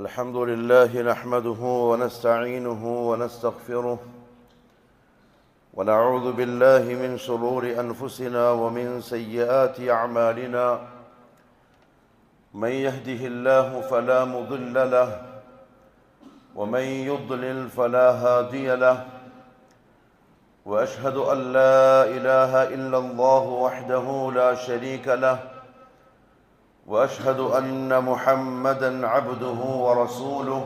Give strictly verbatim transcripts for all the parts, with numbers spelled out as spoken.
الحمد لله نحمده ونستعينه ونستغفره ونعوذ بالله من شرور أنفسنا ومن سيئات أعمالنا من يهده الله فلا مضل له ومن يضلل فلا هادي له وأشهد أن لا إله إلا الله وحده لا شريك له وأشهد أن محمدًا عبده ورسوله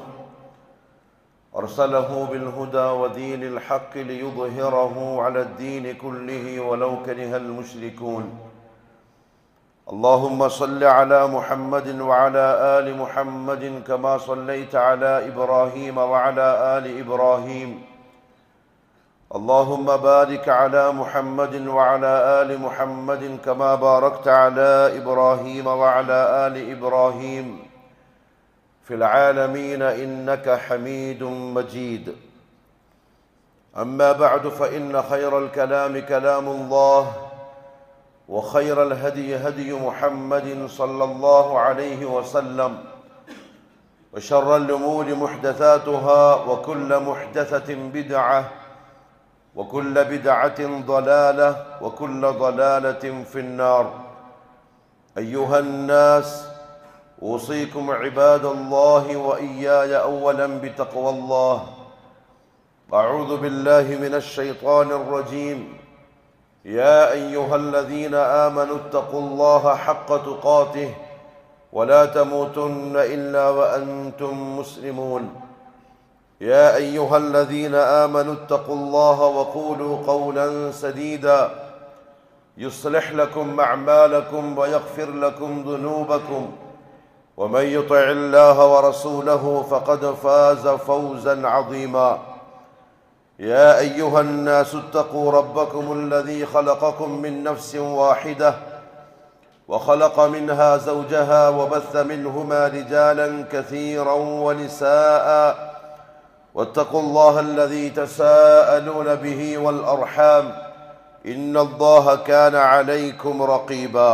أرسله بالهدى ودين الحق ليظهره على الدين كله ولو كره المشركون اللهم صل على محمد وعلى آل محمد كما صليت على إبراهيم وعلى آل إبراهيم اللهم بارك على محمد وعلى آل محمد كما باركت على إبراهيم وعلى آل إبراهيم في العالمين إنك حميد مجيد أما بعد فإن خير الكلام كلام الله وخير الهدي هدي محمد صلى الله عليه وسلم وشر الأمور محدثاتها وكل محدثة بدعة وكل بدعة ضلالة وكل ضلالة في النار أيها الناس أوصيكم عباد الله وإياي أولا بتقوى الله أعوذ بالله من الشيطان الرجيم يا أيها الذين آمنوا اتقوا الله حق تقاته ولا تموتن إلا وأنتم مسلمون يا أيها الذين آمنوا اتقوا الله وقولوا قولا سديدا يصلح لكم أعمالكم ويغفر لكم ذنوبكم ومن يطع الله ورسوله فقد فاز فوزا عظيما يا أيها الناس اتقوا ربكم الذي خلقكم من نفس واحدة وخلق منها زوجها وبث منهما رجالا كثيرا ونساء واتقوا الله الذي تساءلون به والأرحام إن الله كان عليكم رقيبا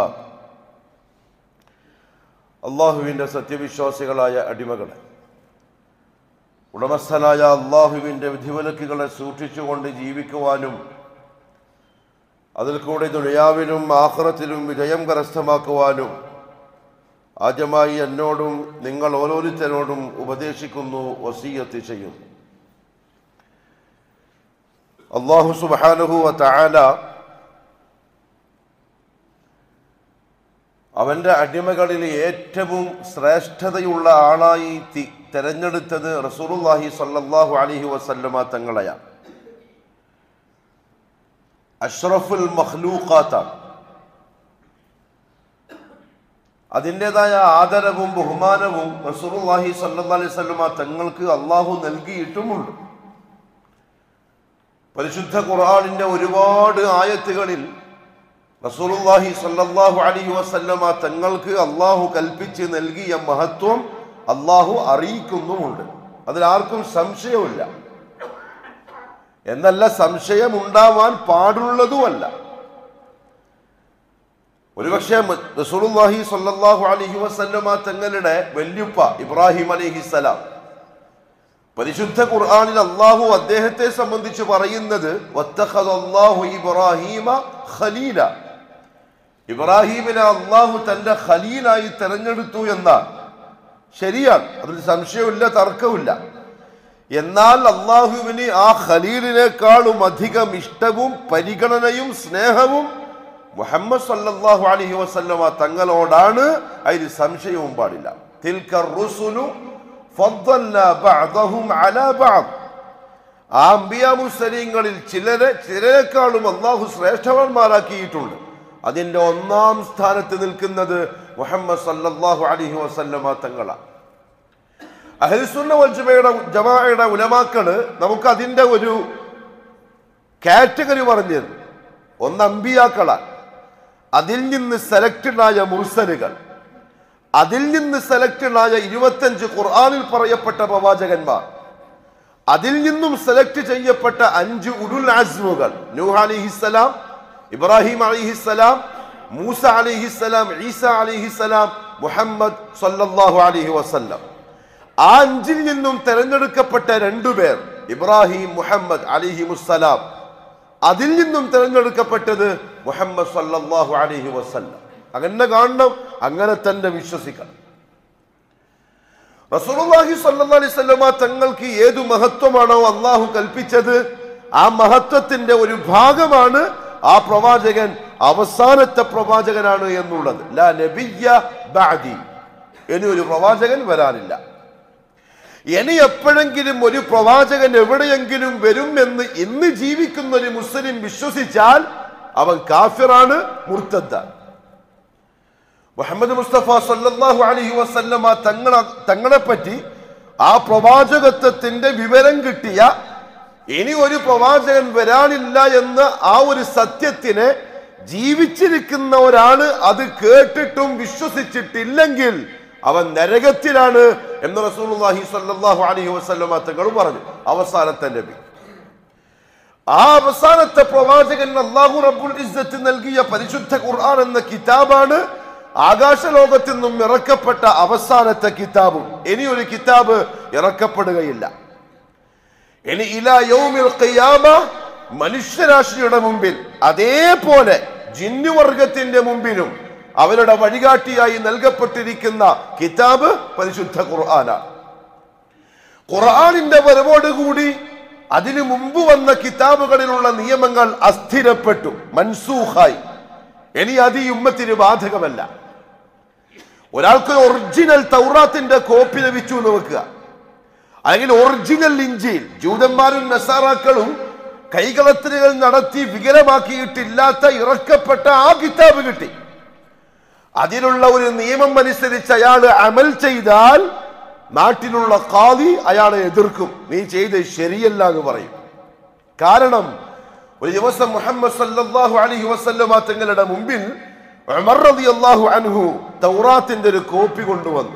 അള്ളാഹുവിൻ്റെ സത്യവിശ്വാസികളായ അടിമകളെ, ഉടമസ്ഥനായ അള്ളാഹുവിൻ്റെ വിധിവിലക്കുകളെ സൂക്ഷിച്ചുകൊണ്ട് ജീവിക്കുവാനും അതിൽ കൂടെ ദുനിയാവിലും ആഖിറത്തിലും വിജയം കരസ്ഥമാക്കുവാനും ആദ്യമായി എന്നോടും നിങ്ങൾ ഓരോരുത്തരോടും ഉപദേശിക്കുന്നു, വസിയ്യത്ത് ചെയ്യുന്നു. അല്ലാഹു സുബ്ഹാനഹു വ തആല അവൻ്റെ അടിമകളിൽ ഏറ്റവും ശ്രേഷ്ഠതയുള്ള ആളായി തെരഞ്ഞെടുത്തത് റസൂലുള്ളാഹി സ്വല്ലല്ലാഹു അലൈഹി വസല്ലമ തങ്ങളെയാണ്. അഷ്റഫുൽ മഖ്ലൂഖാത്താണ്. അതിൻ്റെതായ ആദരവും ബഹുമാനവും റസൂലുള്ളാഹി സ്വല്ലല്ലാഹു അലൈഹി വസല്ലമ തങ്ങൾക്ക് അള്ളാഹു നൽകിയിട്ടുമുണ്ട്. പരിശുദ്ധ ഖുർആനിൻ്റെ ഒരുപാട് ആയത്തുകളിൽ റസൂലുള്ളാഹി സ്വല്ലല്ലാഹു അലൈഹി വസല്ലമ തങ്ങൾക്ക് അള്ളാഹു കൽപ്പിച്ച് നൽകിയ മഹത്വം അള്ളാഹു അറിയിക്കുന്നുമുണ്ട്. അതിലാർക്കും സംശയമില്ല. എന്നല്ല, സംശയമുണ്ടാവാൻ പാടുള്ളതുമല്ല. ഒരുപക്ഷെ റസൂലുള്ളാഹി സ്വല്ലല്ലാഹു അലൈഹി വസല്ലമ തങ്ങളുടെ വല്യുപ്പ ഇബ്രാഹിം അലൈഹിസ്സലാം, പരിശുദ്ധ ഖുർആനിൽ അള്ളാഹു അദ്ദേഹത്തെ സംബന്ധിച്ച് പറയുന്നത് വത്തഖദല്ലാഹു ഇബ്രാഹീമ ഖലീല, ഇബ്രാഹീമിനെ അള്ളാഹു തന്റെ ഖലീലായി തെരഞ്ഞെടുത്തു എന്നാണ്. ശരിയാണ്, അതിൽ സംശയമില്ല, തർക്കമില്ല. എന്നാൽ അള്ളാഹുവിന് ആ ഖലീലിനേക്കാളും അധികം ഇഷ്ടവും പരിഗണനയും സ്നേഹവും മുഹമ്മദ് സല്ലല്ലാഹു അലൈഹി വസല്ലമ തങ്ങളോടാണ്. അതിൽ സംശയവും പാടില്ല. തിൽക റുസുലു ഫദ്ദൽനാ ബഅദഹും അലാ ബഅദ്, ആ അംബിയാ മുർസലീങ്ങളിൽ ചിലരെ ചിലരെക്കാളും അള്ളാഹു ശ്രേഷ്ഠവാന്മാരാക്കിയിട്ടുണ്ട്. അതിൻ്റെ ഒന്നാം സ്ഥാനത്ത് നിൽക്കുന്നത് മുഹമ്മദ് സല്ലല്ലാഹു അലൈഹി വസല്ലമ തങ്ങളാണ്. അഹ്ലുസുന്ന വൽ ജമാഅയുടെ ഉലമാക്കള് നമുക്ക് അതിൻ്റെ ഒരു കാറ്റഗറി പറഞ്ഞു തരും. ഒന്ന് അംബിയാക്കളാണ്, അതിൽ നിന്ന് സെലക്റ്റഡ് ആയ മുർസലുകൾ, അതിൽ നിന്ന് സെലക്റ്റഡ് ആയ ഇരുപത്തഞ്ച് ഖുർആനിൽ പറയപ്പെട്ട പ്രവാചകന്മാർ, അതിൽ നിന്നും സെലക്ട് ചെയ്യപ്പെട്ട അഞ്ച് ഉലുൽ അസ്മുകൾ, നൂഹ് അലൈഹിസ്സലാം, ഇബ്രാഹിം അലൈഹിസ്സലാം, മൂസ അലൈഹിസ്സലാം, ഈസ അലൈഹിസ്സലാം, മുഹമ്മദ് സല്ലല്ലാഹു അലൈഹി വസല്ലം. ആ അഞ്ചിൽ നിന്നും തെരഞ്ഞെടുക്കപ്പെട്ട രണ്ടുപേർ ഇബ്രാഹിം മുഹമ്മദ് അലൈഹിമുസ്സലാം, അതിൽ നിന്നും തെരഞ്ഞെടുക്കപ്പെട്ടത് മുഹമ്മദ് സല്ലല്ലാഹു അലൈഹി വസല്ലം. അങ്ങനെ കാണണം, അങ്ങനെ തന്നെ വിശ്വസിക്കണം. റസൂലുള്ളാഹി സ്വല്ലല്ലാഹു അലൈഹി വസല്ലമ തങ്ങൾക്ക് ഏതു മഹത്വമാണോ അള്ളാഹു കൽപ്പിച്ചത്, ആ മഹത്വത്തിന്റെ ഒരു ഭാഗമാണ് ആ പ്രവാചകൻ അവസാനത്തെ പ്രവാചകനാണ് എന്നുള്ളത്. ലാ നബിയ്യ ബഅദി, ഇനി ഒരു പ്രവാചകൻ വരാനില്ല. ഇനി എപ്പോഴെങ്കിലും ഒരു പ്രവാചകൻ എവിടെയെങ്കിലും വരും എന്ന് ഇന്ന് ജീവിക്കുന്ന ഒരു മുസ്ലിം വിശ്വസിച്ചാൽ അവൻ കാഫിറാണ്, മുർത്തദ്ദാണ്. മുഹമ്മദ് മുസ്തഫ സല്ലല്ലാഹു അലൈഹി വസല്ലമ തങ്ങളെ തങ്ങളെ പറ്റി ആ പ്രവാചകത്വത്തിന്റെ വിവരം കിട്ടിയ ഇനി ഒരു പ്രവാചകൻ വരാനില്ല എന്ന ആ ഒരു സത്യത്തിനെ ജീവിച്ചിരിക്കുന്ന ഒരാള് അത് കേട്ടിട്ടും വിശ്വസിച്ചിട്ടില്ലെങ്കിൽ അവൻ നരകത്തിലാണ് എന്ന് റസൂലുള്ളാഹി സ്വല്ലല്ലാഹു അലൈഹി വസല്ലമ തങ്ങൾ പറഞ്ഞു. അവസാനത്തെ നബി, ആ അവസാനത്തെ പ്രവാചകൻ അല്ലാഹു റബ്ബുൽ ഇസ്സത്ത് നൽകിയ പരിശുദ്ധ ഖുർആൻ എന്ന കിതാബാണ് ആകാശലോകത്തു നിന്നും ഇറക്കപ്പെട്ട അവസാനത്തെ കിതാബും. ഇനി ഒരു കിതാബ് ഇറക്കപ്പെടുകയില്ല. ഇനി ഇലാ യൗമിൽ ഖിയാമ മനുഷ്യരാശിയുടെ മുമ്പിൽ അതേപോലെ ജിന്നുവർഗത്തിന്റെ മുമ്പിലും അവരുടെ വഴികാട്ടിയായി നൽകപ്പെട്ടിരിക്കുന്ന കിതാബ് പരിശുദ്ധ ഖുർആനാണ്. ഖുർആനിന്റെ വരവോടുകൂടി അതിനു മുമ്പ് വന്ന കിതാബുകളിലുള്ള നിയമങ്ങൾ അസ്ഥിരപ്പെട്ടു, മൻസൂഖായി. ഇനി അത് ഈ ഉമ്മത്തിന് ബാധകമല്ല. ഒരാൾക്ക് ഒറിജിനൽ തൗറാത്തിന്റെ കോപ്പി ലഭിച്ചു എന്ന് വെക്കുക, അല്ലെങ്കിൽ ഒറിജിനൽ ഇഞ്ചീൽ ജൂതന്മാരും നസാറാക്കളും കൈകളത്തലുകൾ നടത്തി വികലമാക്കിയിട്ടില്ലാത്ത ഇറക്കപ്പെട്ട ആ കിതാബ് കിട്ടി. അതിലുള്ള ഒരു നിയമം അനുസരിച്ച് അയാൾ അമൽ ചെയ്താൽ നാട്ടിലുള്ള ഖാദി അയാളെ എതിർക്കും, നീ ചെയ്ത് ശരിയല്ല എന്ന് പറയും. കാരണം ഒരു ദിവസം മുഹമ്മദ് സല്ലല്ലാഹു അലൈഹി വസല്ലമ തങ്ങളുടെ മുമ്പിൽ ഉമർ റളിയല്ലാഹു അൻഹു തൗറാത്തിന്റെ ഒരു കോപ്പി കൊണ്ടുവന്നു.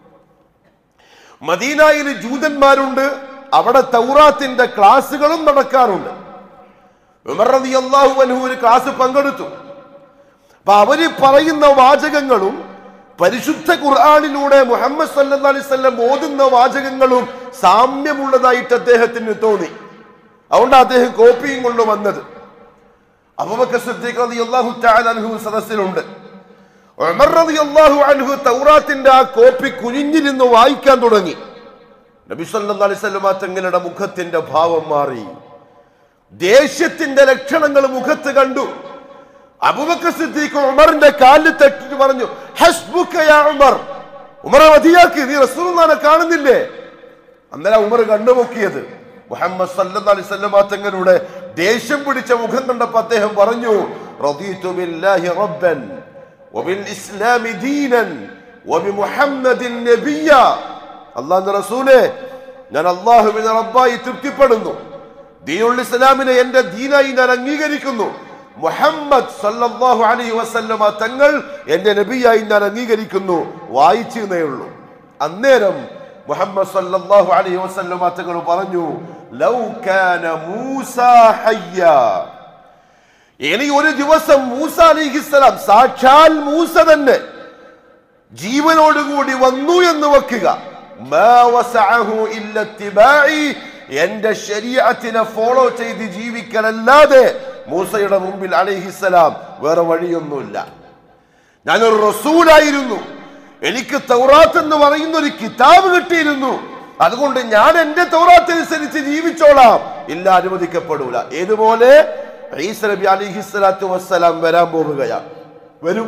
മദീനയിൽ ജൂതന്മാരുണ്ട്, അവിടെ തൗറാത്തിന്റെ ക്ലാസുകളും നടക്കാറുണ്ട്. ഉമർ റളിയല്ലാഹു അൻഹു ഒരു ക്ലാസ് പങ്കെടുത്തു. അപ്പൊ അവര് പറയുന്ന വാചകങ്ങളും പരിശുദ്ധ ഖുർആനിലൂടെ മുഹമ്മദ് സല്ലല്ലാഹു അലൈഹി വസല്ലം ഓതുന്ന വാചകങ്ങളും സാമ്യമുള്ളതായിട്ട് അദ്ദേഹത്തിന് തോന്നി. അതുകൊണ്ട് അദ്ദേഹം കോപ്പിയും കൊണ്ട് വന്നത്. അബൂബക്കർ സിദ്ദീഖ് റളിയല്ലാഹു തആല അൻഹു സദസ്സിലുണ്ട്. ഉമർ റളിയല്ലാഹു അൻഹു തൗറാത്തിന്റെ ആ കോപ്പി കുനിഞ്ഞിരുന്ന് വായിക്കാൻ തുടങ്ങി. നബി സല്ലല്ലാഹു അലൈഹി വസല്ലം തങ്ങളുടെ മുഖത്തിന്റെ ഭാവം മാറി, ദേഷ്യത്തിന്റെ ലക്ഷണങ്ങൾ മുഖത്ത് കണ്ടു. അബൂബക്കർ സിദ്ദീഖ് ഉമറിന്റെ കാലിൽ തട്ടിട്ട് പറഞ്ഞു, ഹസ്ബുക യാ ഉമർ, ഉമറെ മതിയാക്ക്, നീ റസൂലുള്ളാഹിനെ കാണുന്നില്ലേ? അന്നേരം ഉമർ കണ്ണുപൊക്കിയത് മുഹമ്മദ് സല്ലല്ലാഹു അലൈഹി വസല്ലം തങ്ങളുടെ ദേഷ്യം പിടിച്ച മുഖം കണ്ടപ്പോൾ അദ്ദേഹം പറഞ്ഞു, റദീതു ബില്ലാഹി റബ്ബൻ വബിൽ ഇസ്ലാമി ദീനൻ വബിമുഹമ്മദിൻ നബിയ്യ. അല്ലാഹുവിന്റെ റസൂലേ, ഞാൻ അല്ലാഹുവിനെ റബ്ബായി തൃപ്തിപ്പെടുന്നു, ദീനുൽ ഇസ്ലാമിനെ എന്റെ ദീനായി ഞാൻ അംഗീകരിക്കുന്നു, മുഹമ്മദ് സല്ലല്ലാഹു അലൈഹി വസല്ലമ തങ്ങൾ എന്റെ നബിയായി ഞാൻ അംഗീകരിക്കുന്നു. വായിച്ചേ ഉള്ളൂ. അന്നേരം മുഹമ്മദ് സല്ലല്ലാഹു അലൈഹി വസല്ലമ തങ്ങൾ പറഞ്ഞു, ലൗ കാന മൂസ ഹയ്യ, ഇനി ഒരു ദിവസം മൂസ അലൈഹിസ്സലാം, സാക്ഷാൽ മൂസ തന്നെ ജീവനോടുകൂടി വന്നു എന്ന് വെക്കുക, മാ വസഅഹു ഇല്ല ഇത്തിബാഇ, എന്റെ ശരീഅത്തിനെ ഫോളോ ചെയ്ത് ജീവിക്കലല്ലാതെ മൂസയുടെ മുമ്പിൽ അലൈഹിസ്സലാം വേറെ വഴിയൊന്നുമില്ല. ഞാനൊരു റസൂലായിരുന്നു, എനിക്ക് തൗറാത്ത് എന്ന് പറയുന്ന ഒരു കിതാബ് കിട്ടിയിരുന്നു, അതുകൊണ്ട് ഞാൻ എന്റെ തൗറാത്ത് അനുസരിച്ച് ജീവിച്ചോളാം. ഇല്ല, അനുവദിക്കപ്പെടൂല. ഏതുപോലെ ഈസ നബി അലൈഹിസ്സലാത്തു വസ്സലാം വരാൻ പോവുകയാണ്. വരും.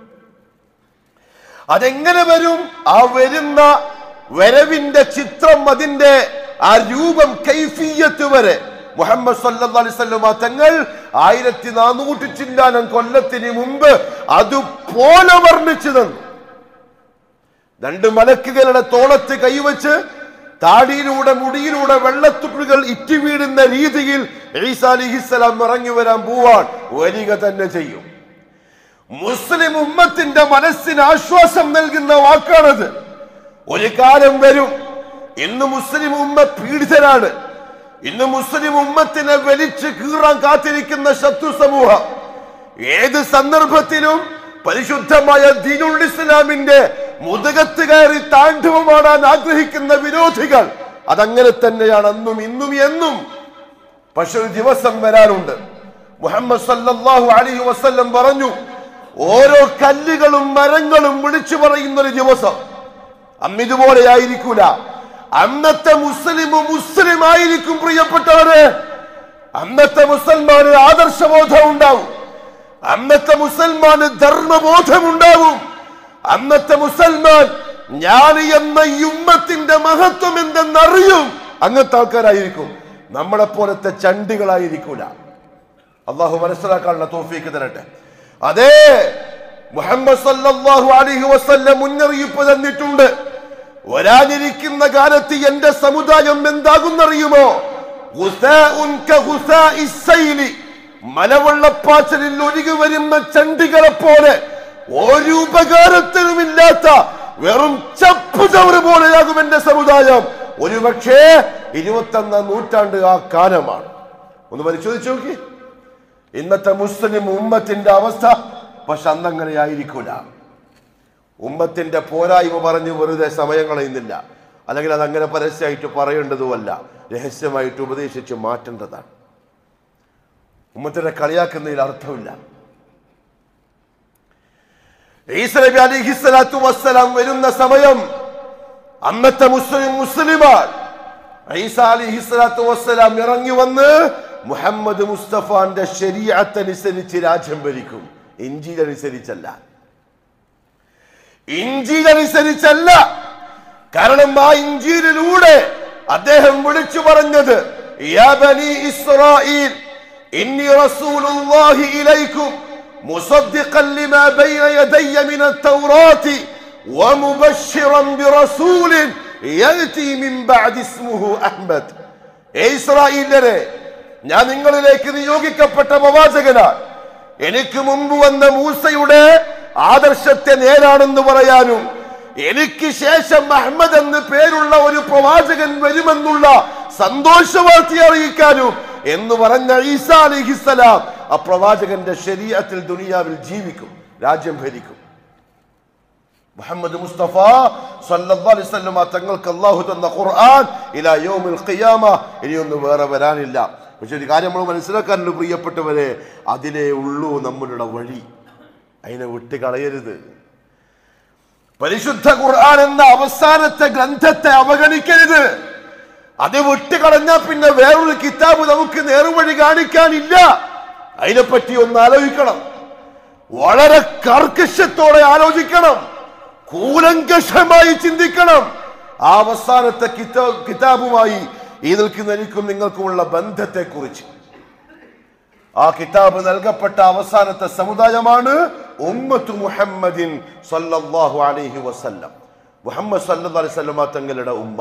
അതെങ്ങനെ വരും? ആ വരുന്ന വരവിന്റെ ചിത്രം, അതിന്റെ ആ രൂപം, കൈഫിയത്ത് വരെ മുഹമ്മദ് സല്ലല്ലാഹു അലൈഹി വസല്ലം തങ്ങൾ ആയിരത്തി നാനൂറ്റി ചില്ലാനം കൊല്ലത്തിന് മുമ്പ് അതുപോലെ വർണ്ണിച്ചു തന്നു. രണ്ട് മലക്കുകളുടെ തോളത്ത് കൈവച്ച് താടിയിലൂടെ മുടിയിലൂടെ വെള്ളത്തുള്ളികൾ ഇറ്റി വീഴുന്ന രീതിയിൽ ഈസാ അലൈഹിസ്സലാം ഇറങ്ങി വരാൻ പോവാൻ വരിക തന്നെ ചെയ്യും. മുസ്ലിം ഉമ്മത്തിന്റെ മനസ്സിന് ആശ്വാസം നൽകുന്ന വാക്കാണത്. ഒരു കാലം വരും, ഇന്ന് മുസ്ലിം ഉമ്മ പീഡിതരാണ്. ഇന്ന് മുസ്ലിം ഉമ്മത്തിനെ വലിച്ചു കീറാൻ കാത്തിരിക്കുന്ന ശത്രു സമൂഹം ഏത് സന്ദർഭത്തിലും പരിശുദ്ധമായ ദീനുൽ ഇസ്ലാമിന്റെ മുതുകത്ത് കയറി താണ്ഡവമാടാൻ ആഗ്രഹിക്കുന്ന വിരോധികൾ അതങ്ങനെ തന്നെയാണ് അന്നും ഇന്നും എന്നും. പക്ഷെ ഒരു ദിവസം വരാനുണ്ട്. മുഹമ്മദ് സല്ലല്ലാഹു അലൈഹി വസല്ലം പറഞ്ഞു, ഓരോ കല്ലുകളും മരങ്ങളും വിളിച്ചു പറയുന്ന ഒരു ദിവസം. അന്ന് ഇതുപോലെ ആയിരിക്കൂല. അന്നത്തെ മുസ്ലിം മുസ്ലിം ആയിരിക്കും പ്രിയപ്പെട്ടവരെ. അന്നത്തെ മുസൽമാന് ആദർശബോധം ഉണ്ടാവും. അന്നത്തെ മുസൽമാന് ധർമ്മബോധം ഉണ്ടാവും. അന്നത്തെ മുസൽമാൻ ഞാൻ എന്ന ഈ ഉമ്മത്തിന്റെ മഹത്വം എന്തെന്നറിയും. അങ്ങനത്തെ ആൾക്കാരായിരിക്കും. നമ്മളെ പോലത്തെ ചണ്ടികളായിരിക്കൂല. അള്ളാഹു മനസ്സിലാക്കാനുള്ള തൗഫീഖ് തരട്ടെ. അതേ മുഹമ്മദ് സല്ലല്ലാഹു അലൈഹി വസല്ലം മുന്നറിയിപ്പ് തന്നിട്ടുണ്ട്. വരാനിരിക്കുന്ന കാലത്ത് എന്റെ സമുദായം എന്താകുന്നറിയുമോ? മലവെള്ളപ്പാച്ചലിൽ ഒഴുകി വരുന്ന ചണ്ടികളെ പോലെ ഒരു ഉപകാരത്തിനുമില്ലാത്ത വെറും ചപ്പു ചവറ് പോലെയാകും എന്റെ സമുദായം. ഒരുപക്ഷേ ഇരുപത്തൊന്നാം നൂറ്റാണ്ട് ആ കാലമാണ്. ഒന്ന് പരിശോധിച്ചു നോക്കി ഇന്നത്തെ മുസ്ലിം ഉമ്മത്തിന്റെ അവസ്ഥ. പക്ഷെ അന്നങ്ങനെ ആയിരിക്കൂല. ഉമ്മത്തിന്റെ പോരായ്മ പറഞ്ഞ് വെറുതെ സമയം കളയുന്നില്ല. അല്ലെങ്കിൽ അതങ്ങനെ പരസ്യമായിട്ട് പറയേണ്ടതുമല്ല, രഹസ്യമായിട്ട് ഉപദേശിച്ച് മാറ്റേണ്ടതാണ്. ഉമ്മത്തിനെ കളിയാക്കുന്നതിൽ അർത്ഥമില്ല. ഈസാ നബി അലൈഹിസ്സലാത്തു വസ്സലാം വരുന്ന സമയം അന്നത്തെ മുസ്ലിം മുസ്ലിമാണ്. ഈസാ അലൈഹിസ്സലാത്തു വസ്സലാം ഇറങ്ങി വന്ന് മുഹമ്മദ് മുസ്തഫാന്റെ ശരീഅത്ത് അനുസരിച്ച് രാജ്യം ഭരിക്കും. ഇഞ്ചീൽ അനുസരിച്ചല്ല. ഇഞ്ചീൽ അനുസരിച്ചല്ല. കാരണം ആ ഇഞ്ചീലിലൂടെ അദ്ദേഹം വിളിച്ചു പറഞ്ഞത്, യാ ബനി ഇസ്രായീൽ ഇന്നി റസൂലുള്ളാഹി ഇലൈക്കും മുസദ്ദിഖൻ ലിമാ ബൈന യദയ്യ മിന തൗറാത്തി വമുബശ്ശിറൻ ബിറസൂലിൻ യഅതി മിൻ ബഅദി ഇസ്മുഹു അഹ്മദ്. ഇസ്രായേലരെ, ഞാൻ നിങ്ങളിലേക്ക് നിയോഗിക്കപ്പെട്ട പ്രവാചകനാണ്. എനിക്ക് മുമ്പ് വന്ന മൂസയുടെ ആദർശത്തെ നേരാണെന്ന് പറയാനും എനിക്ക് ശേഷം അഹ്മദ് എന്ന് പേരുള്ള ഒരു പ്രവാചകൻ വരുമെന്നുള്ള സന്തോഷവാർത്ത അറിയിക്കാനും എന്ന് പറഞ്ഞ ഈസാ അലൈഹിസ്സലാം ആ പ്രവാചകന്റെ ശരീഅത്തിൽ ദുനിയാവിൽ ജീവിക്കും, രാജ്യം ഭരിക്കും. മുഹമ്മദ് മുസ്തഫ സല്ലല്ലാഹു അലൈഹി വസല്ലം തങ്ങൾക്ക് അല്ലാഹു തന്ന ഖുർആൻ ഇലാ യൗമിൽ ഖിയാമ ഇനിയൊന്നും വേറെ വരാനില്ല. പക്ഷെ ഒരു കാര്യം നമ്മൾ മനസ്സിലാക്കാനുള്ള പ്രിയപ്പെട്ടവരെ, അതിലേ ഉള്ളൂ നമ്മളുടെ വഴി. അതിനെ വിട്ട് കളയരുത്. പരിശുദ്ധ ഖുർആൻ എന്ന അവസാനത്തെ ഗ്രന്ഥത്തെ അവഗണിക്കരുത്. അത് വിട്ടുകളഞ്ഞാൽ പിന്നെ വേറൊരു കിതാബ് നമുക്ക് നേർവഴി കാണിക്കാനില്ല. അതിനെപ്പറ്റി ഒന്ന് ആലോചിക്കണം. വളരെ കർക്കശത്തോടെ ആലോചിക്കണം. കൂലങ്കഷമായി ചിന്തിക്കണം. ആ അവസാനത്തെ കിതാബ് കിതാബുമായി ഈ നിൽക്കുന്ന എനിക്കും നിങ്ങൾക്കുമുള്ള ബന്ധത്തെ കുറിച്ച്. ആ കിതാബ് നൽകപ്പെട്ട അവസാനത്തെ സമുദായമാണ് ഉമ്മത്തു മുഹമ്മദിൻ സല്ലല്ലാഹു അലൈഹി വസല്ലം. മുഹമ്മദ് സല്ലല്ലാഹു അലൈഹി വസല്ലം തങ്ങളുടെ ഉമ്മ.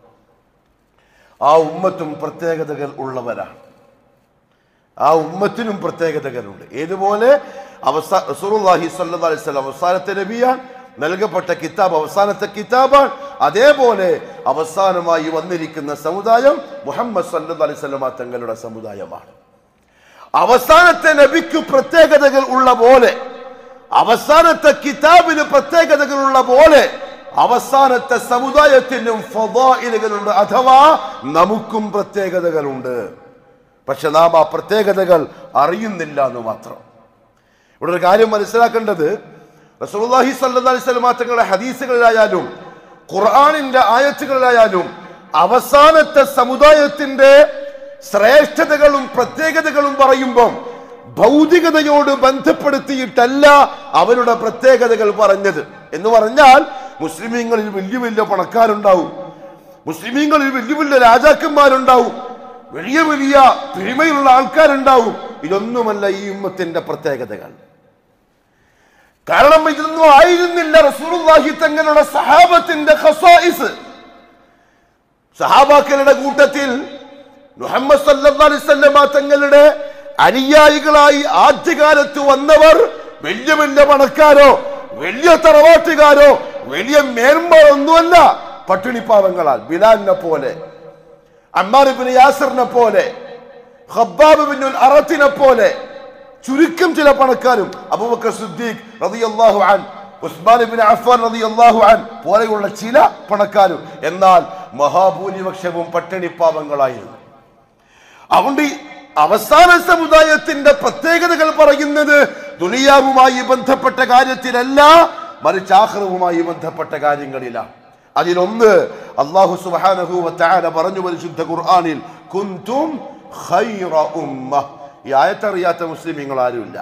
ആ ഉമ്മത്തും പ്രത്യേകതകൾ ഉള്ളവരാണ്. ആ ഉമ്മത്തിനും പ്രത്യേകതകളുണ്ട്. ഏതുപോലെ അവസാ റസൂലുള്ളാഹി സ്വല്ലല്ലാഹു അലൈഹി വസല്ലം അവസാനത്തെ നബിയാണ്, നൽകപ്പെട്ട കിതാബ് അവസാനത്തെ കിതാബാണ്. അതേപോലെ അവസാനമായി വന്നിരിക്കുന്ന സമുദായം മുഹമ്മദ് സല്ലല്ലാഹു അലൈഹി വസല്ലം തങ്ങളുടെ സമുദായമാണ്. അവസാനത്തെ നബിക്ക് പ്രത്യേകതകൾ ഉള്ള പോലെ, അവസാനത്തെ കിതാബിന് പ്രത്യേകതകൾ ഉള്ള പോലെ അവസാനത്തെ സമുദായത്തിനും ഫദായിലുകളുണ്ട്, അഥവാ നമുക്കും പ്രത്യേകതകളുണ്ട്. പക്ഷെ നാം ആ പ്രത്യേകതകൾ അറിയുന്നില്ല എന്ന് മാത്രം. ഇവിടെ ഒരു കാര്യം മനസ്സിലാക്കേണ്ടത്, റസൂലുള്ളാഹി സ്വല്ലല്ലാഹു അലൈഹി വസല്ലം തങ്ങളുടെ ഹദീസുകളിലായാലും ഖുർആനിന്റെ ആയത്തുകളിലായാലും അവസാനത്തെ സമുദായത്തിന്റെ ശ്രേഷ്ഠതകളും പ്രത്യേകതകളും പറയുമ്പോൾ ഭൗതികതയോട് ബന്ധപ്പെടുത്തിയിട്ടല്ല അവരുടെ പ്രത്യേകതകൾ പറഞ്ഞത്. എന്ന് പറഞ്ഞാൽ മുസ്ലിമീങ്ങളിൽ വലിയ വലിയ പണക്കാരുണ്ടാവും, മുസ്ലിമീങ്ങളിൽ വലിയ വലിയ രാജാക്കന്മാരുണ്ടാവും, വലിയ വലിയ പെരുമയുള്ള ആൾക്കാരുണ്ടാവും. ഇതൊന്നുമല്ല ഈ ഉമ്മത്തിന്റെ പ്രത്യേകതകൾ. കാരണം ഇതൊന്നും ആയിരുന്നില്ല റസൂലുള്ളാഹി തങ്ങളുടെ സഹാബത്തിന്റെ ഖസായിസ്. സഹാബാക്കളുടെ കൂട്ടത്തിൽ മുഹമ്മദ് സല്ലല്ലാഹു അലൈഹി വസല്ലം തങ്ങളുടെ അനുയായികളായി ആദ്യകാലത്ത് വന്നവർ വലിയ വലിയ പണക്കാരോ വലിയ തറവാട്ടുകാരോ വലിയ മേന്മയൊന്നുമല്ല. പട്ടിണിപ്പാവങ്ങളാൽ ബിലാലിനെ പോലെ, അമ്മാർ ഇബ്നു യാസിറിനെ പോലെ, ഖബ്ബാബ് ഇബ്നു അറത്തിനെ പോലെ ചുരുക്കം ചില പണക്കാരും, അബൂബക്കർ സിദ്ദീഖ് റളിയല്ലാഹു അൻഹു ഉസ്മാൻ ഇബ്നു അഫ്ഫാൻ റളിയല്ലാഹു അൻഹു പോലെയുള്ള ചില പണക്കാരും. എന്നാൽ മഹാഭൂരിപക്ഷവും പട്ടിണിപ്പാവങ്ങളായിരുന്നു. അതുകൊണ്ട് അവസാന സമുദായത്തിന്റെ പ്രത്യേകതകൾ പറയുന്നത് ദുനിയാവുമായി ബന്ധപ്പെട്ട കാര്യത്തിലല്ല, മറിച്ച് ആഖിറവുമായി ബന്ധപ്പെട്ട കാര്യങ്ങളിലാണ്. അതിലൊന്ന് അല്ലാഹു സുബ്ഹാനഹു വ തആല പറഞ്ഞു പരിശുദ്ധ ഖുർആനിൽ, കുൻതും ഖൈറ ഉമ്മ. ഈ ആയത്ത് അറിയാത്ത മുസ്ലിമീങ്ങൾ ആരുമില്ല.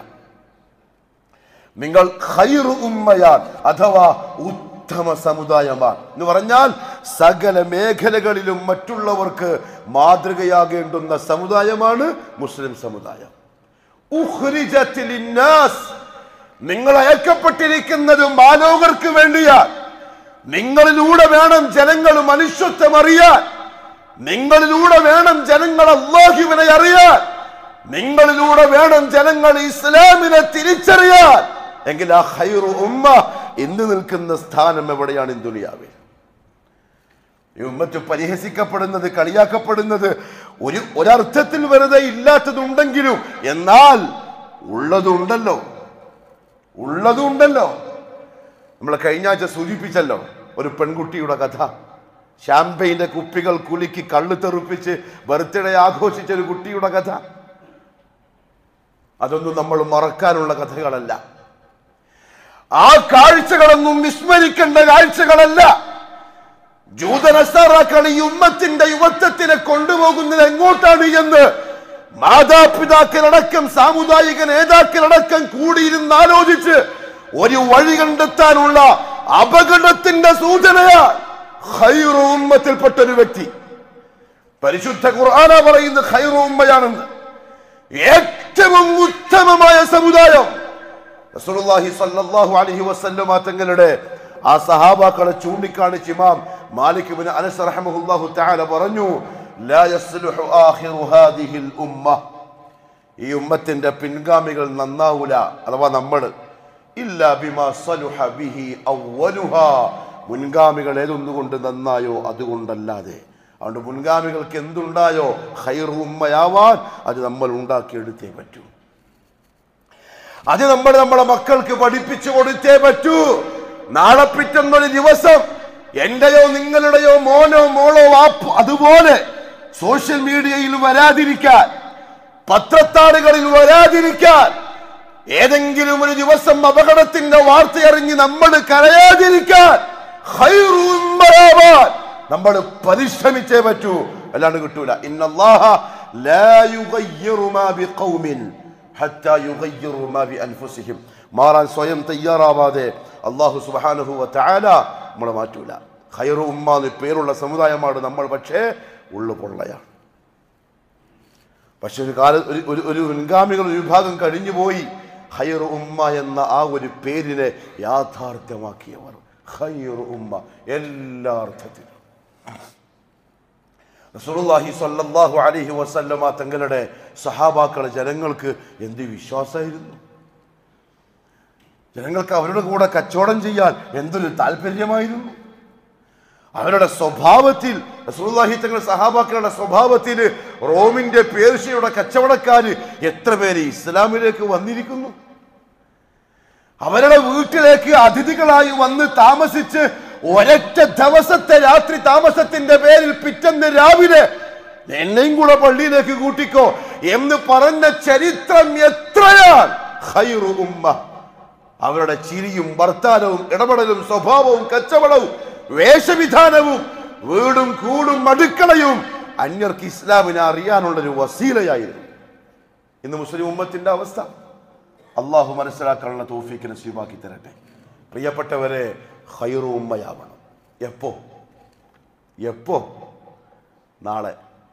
നിങ്ങൾ ഖൈറു ഉമ്മയാൻ അഥവാ ഉത്തമ സമുദായമാണ് എന്ന് പറഞ്ഞാൽ സകല മേഖലകളിലും മറ്റുള്ളവർക്ക് മാതൃകയാകേണ്ടുന്ന സമുദായമാണ് മുസ്ലിം സമുദായം. ഉഖ്രിജത് ലിന്നാസ്, നിങ്ങൾ അയക്കപ്പെട്ടിരിക്കുന്നത് മാലോകർക്ക് വേണ്ടിയാണ്. നിങ്ങളിലൂടെ വേണം ജനങ്ങൾ മനുഷ്യത്വം അറിയാൻ, നിങ്ങളിലൂടെ വേണം ജനങ്ങൾ അല്ലാഹുവിനെ അറിയാൻ, നിങ്ങളിലൂടെ വേണം ജനങ്ങൾ ഇസ്ലാമിനെ തിരിച്ചറിയാൻ. എങ്കിൽ ആ ഖൈറു ഉമ്മ ഇന്ന് നിൽക്കുന്ന സ്ഥാനം എവിടെയാണ് ഈ ദുനിയാവിൽ? ഈ ഉമ്മത്ത് പരിഹസിക്കപ്പെടുന്നത്, കളിയാക്കപ്പെടുന്നത് ഒരു ഒരർത്ഥത്തിൽ വെറുതെ ഇല്ലാത്തതുണ്ടെങ്കിലും എന്നാൽ ഉള്ളതുണ്ടല്ലോ, ഉള്ളതുണ്ടല്ലോ. നമ്മൾ കഴിഞ്ഞ ആഴ്ച സൂചിപ്പിച്ചല്ലോ ഒരു പെൺകുട്ടിയുടെ കഥ. ഷാമ്പയിന്റെ കുപ്പികൾ കുലുക്കി കള്ളു തെറുപ്പിച്ച് ബർത്ത്ഡേ ആഘോഷിച്ച ഒരു കുട്ടിയുടെ കഥ. അതൊന്നും നമ്മൾ മറക്കാനുള്ള കഥകളല്ല. ആ കാഴ്ചകളൊന്നും വിസ്മരിക്കേണ്ട കാഴ്ചകളല്ല. ജൂതനസാറാക്കൾ ഈ ഉമ്മത്തിന്റെ യുവത്വത്തിനെ കൊണ്ടുപോകുന്നത് എങ്ങോട്ടാണ് എന്ന് മാതാപിതാക്കളടക്കം സാമുദായിക നേതാക്കളടക്കം കൂടിയിരുന്ന് ആലോചിച്ച് ഒരു വഴി കണ്ടെത്താനുള്ള അപകടത്തിന്റെ സൂചനയാണ് ഖൈറു ഉമ്മത്തിൽപ്പെട്ട ഒരു വ്യക്തി. പരിശുദ്ധ ഖുർആന പറയുന്നത് ഖൈറു ഉമ്മയാണെന്ന്. ഏറ്റവും ഉത്തമമായ സമുദായം റസൂലുള്ളാഹി സ്വല്ലല്ലാഹു അലൈഹി വസല്ലമ തങ്ങളുടെ ആ സഹാബാക്കളെ ചൂണ്ടിക്കാണിച്ച് ഇമാം മാലിക് ഇബ്നു അനസ് റഹിമഹുല്ലാഹു തആല പറഞ്ഞു, ലാ യസ്ലുഹു ആഖിറു ഹാദിഹിൽ ഉമ്മ, ഈ ഉമ്മത്തിന്റെ പിൻഗാമികൾ നന്നാവൂല, അഥവാ നമ്മൾ, ഇല്ലാ ബിമാ സലുഹ ബിഹി അവ്വലുഹാ, മുൻഗാമികൾ ഏതൊന്നുകൊണ്ട് നന്നായോ അതുകൊണ്ടല്ലാതെ. അതുകൊണ്ട് മുൻഗാമികൾക്ക് എന്തുണ്ടായോ ഖൈറു ഉമ്മയാവാൻ അത് നമ്മൾ ഉണ്ടാക്കിയെടുത്തേ പറ്റൂ. അത് നമ്മൾ നമ്മളെ മക്കൾക്ക് പഠിപ്പിച്ചു കൊടുത്തേ പറ്റൂ. നാളെ പിറ്റന്നൊരു ദിവസം എന്റെയോ നിങ്ങളുടെയോ മോനോ മോളോ വാപ്പ് അതുപോലെ സോഷ്യൽ മീഡിയയിൽ വരാതിരിക്കാൻ, പത്രത്താളുകളിൽ വരാതിരിക്കാൻ, ഏതെങ്കിലും ഒരു ദിവസം അപകടത്തിന്റെ വാർത്തയറിഞ്ഞ് നമ്മൾ കരയാതിരിക്കാൻ ഖൈറു ഉമ്മയാവാൻ നമ്മൾ പരിശ്രമിച്ചേ പറ്റൂ, അല്ലാണ്ട് കിട്ടൂല. ഇന്നല്ലാഹ ലാ യുഗയ്യിറു മാ ബിഖൗമിൻ ഹത്താ യുഗയ്യിറു മാ ബിഅൻഫുസിഹിം. മാറാൻ സ്വയം തയ്യാറാവാതെ അല്ലാഹു സുബ്ഹാനഹു വ തആല നമ്മളെ മാറ്റൂല. ഖൈറു ഉമ്മ എന്ന് പേരുള്ള സമുദായമാണ് നമ്മൾ, പക്ഷേ ഉള്ളു പൊള്ളയാണ്. പക്ഷെ ഒരു കാല ഒരു ഒരു മുൻഗാമികൾ ഒരു വിഭാഗം കഴിഞ്ഞു പോയി ഖൈറു ഉമ്മ എന്ന ആ ഒരു പേരിനെ യാഥാർത്ഥ്യമാക്കിയവർ. ഖൈറു ഉമ്മ എല്ലാ അർത്ഥത്തിലും. റസൂലുള്ളാഹി സ്വല്ലല്ലാഹു അലൈഹി വസല്ലമ തങ്ങളുടെ സഹാബാക്കളെ ജനങ്ങൾക്ക് എന്ത് വിശ്വാസമായിരുന്നു. ജനങ്ങൾക്ക് അവരുടെ കൂടെ കച്ചവടം ചെയ്യാൻ എന്തൊരു താല്പര്യമായിരുന്നു. അവരുടെ സ്വഭാവത്തിൽ റസൂലുള്ളാഹി തങ്ങളുടെ സഹാബാക്കളുടെ സ്വഭാവത്തിൽ റോമിന്റെ പേർഷ്യയുടെ കച്ചവടക്കാര് എത്ര പേര് ഇസ്ലാമിലേക്ക് വന്നിരിക്കുന്നു. അവരുടെ വീട്ടിലേക്ക് അതിഥികളായി വന്ന് താമസിച്ച് ഒരൊറ്റ ദിവസത്തെ രാത്രി താമസത്തിന്റെ പേരിൽ പിറ്റന്ന് രാവിലെ എന്നെയും കൂടെ പള്ളിയിലേക്ക് കൂട്ടിക്കോ എന്ന് പറഞ്ഞ ചരിത്രം എത്രയാണ്. ഖൈറു ഉമ്മ. അവരുടെ ചിരിയും വർത്താനവും ഇടപെടലും സ്വഭാവവും കച്ചവടവും വേഷവിധാനവും വീടും കൂടും അടുക്കളയും അന്യർക്ക് ഇസ്ലാമിനെ അറിയാനുള്ളൊരു വസീലയായിരുന്നു. ഇന്ന് മുസ്ലിം ഉമ്മത്തിന്റെ അവസ്ഥ അള്ളാഹു മനസ്സിലാക്കാനുള്ള തൗഫീഖ് നസീബാക്കി തരട്ടെ. പ്രിയപ്പെട്ടവരെ, ഖൈറു ഉമ്മയാവണം. എപ്പോ എപ്പോ നാളെ.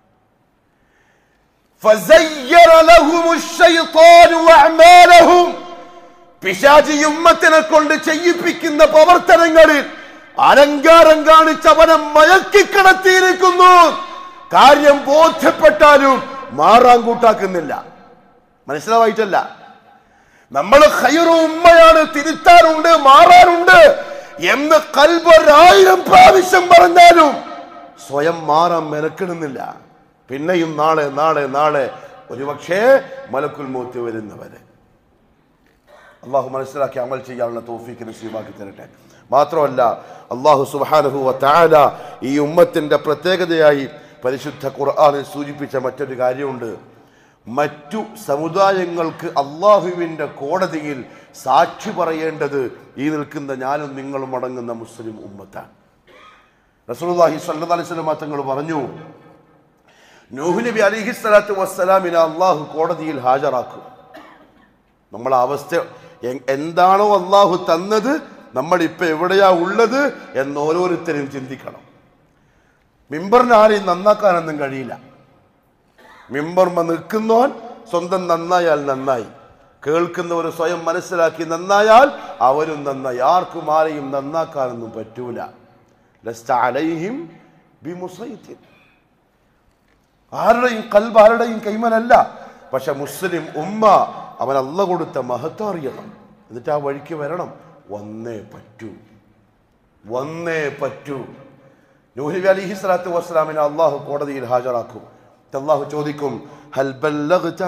ഫസയ്യറ ലഹുമുശ് ശൈത്വാനു വഅമാലഹും, പിശാചി ഉമ്മത്തിനെ കൊണ്ട് ചെയ്യിപ്പിക്കുന്ന പ്രവർത്തനങ്ങളിൽ അലങ്കാരം കാണിച്ച് അവനെ മയക്കിക്കിടത്തിയിരിക്കുന്നു. കാര്യം ബോധ്യപ്പെട്ടാലും മാറാൻ കൂട്ടാക്കുന്നില്ല. മനസ്സിലാവായിട്ടല്ല. നമ്മൾ ഖൈറു ഉമ്മയാണ്, തിരുത്താറുണ്ട്, മാറാറുണ്ട് എന്ന് കൽബൊരായിരം പ്രാവശ്യം പറഞ്ഞാലും സ്വയം മാറാൻ മെനക്കിടുന്നില്ല. പിന്നെയും നാളെ നാളെ നാളെ ഒരുപക്ഷേ മലക്കുൽ മൗത്ത് വരുന്നവരെ. അള്ളാഹു മനസ്സിലാക്കി അമൽ ചെയ്യാനുള്ള തൗഫീഖ് നസീബാക്കി തരട്ടെ. മാത്രമല്ല അള്ളാഹു സുബ്ഹാനഹു വ തആല ഈ ഉമ്മത്തിന്റെ പ്രത്യേകതയായി പരിശുദ്ധ ഖുർആനിൽ സൂചിപ്പിച്ച മറ്റൊരു കാര്യമുണ്ട്. മറ്റു സമുദായങ്ങൾക്ക് അള്ളാഹുവിൻ്റെ കോടതിയിൽ സാക്ഷി പറയേണ്ടത് ഈ നിൽക്കുന്ന ഞാനും നിങ്ങളും അടങ്ങുന്ന മുസ്ലിം ഉമ്മത്താണ്. റസൂലുള്ളാഹി സ്വല്ലല്ലാഹു അലൈഹി വസല്ലം തങ്ങൾ പറഞ്ഞു, നൂഹ് നബി അലൈഹിസ്സലാത്തു വസ്സലാമിനെ അള്ളാഹു കോടതിയിൽ ഹാജരാക്കും. നമ്മളെ അവസ്ഥ എന്താണോ അള്ളാഹു തന്നത്, നമ്മളിപ്പോൾ എവിടെയാ ഉള്ളത് എന്ന് ഓരോരുത്തരും ചിന്തിക്കണം. മിമ്പറിന് ആരെയും നന്നാക്കാനൊന്നും കഴിയില്ല. മിമ്പർമ നിൽക്കുന്നവൻ സ്വന്തം നന്നായാൽ നന്നായി, കേൾക്കുന്നവർ സ്വയം മനസ്സിലാക്കി നന്നായാൽ അവരും നന്നായി. ആർക്കും ആരെയും നന്നാക്കാനൊന്നും പറ്റൂല. ലസ്ത അലൈഹിം ബിമുസൈത്തിൻ. ആരുടെയും കൽബ് ആരുടെയും കൈമനല്ല. പക്ഷെ മുസ്ലിം ഉമ്മ അവൻ അള്ള കൊടുത്ത മഹത്വം അറിയണം, എന്നിട്ട് ആ വഴിക്ക് വരണം. വന്നേ പറ്റൂ, വന്നേ പറ്റൂ. നൂഹ് നബി അലൈഹി സ്വലാത്തു വസ്സലാമിനെ അള്ളാഹു കോടതിയിൽ ഹാജരാക്കും. അള്ളാഹു ചോദിക്കും, ഹൽ ബല്ലഗ്ത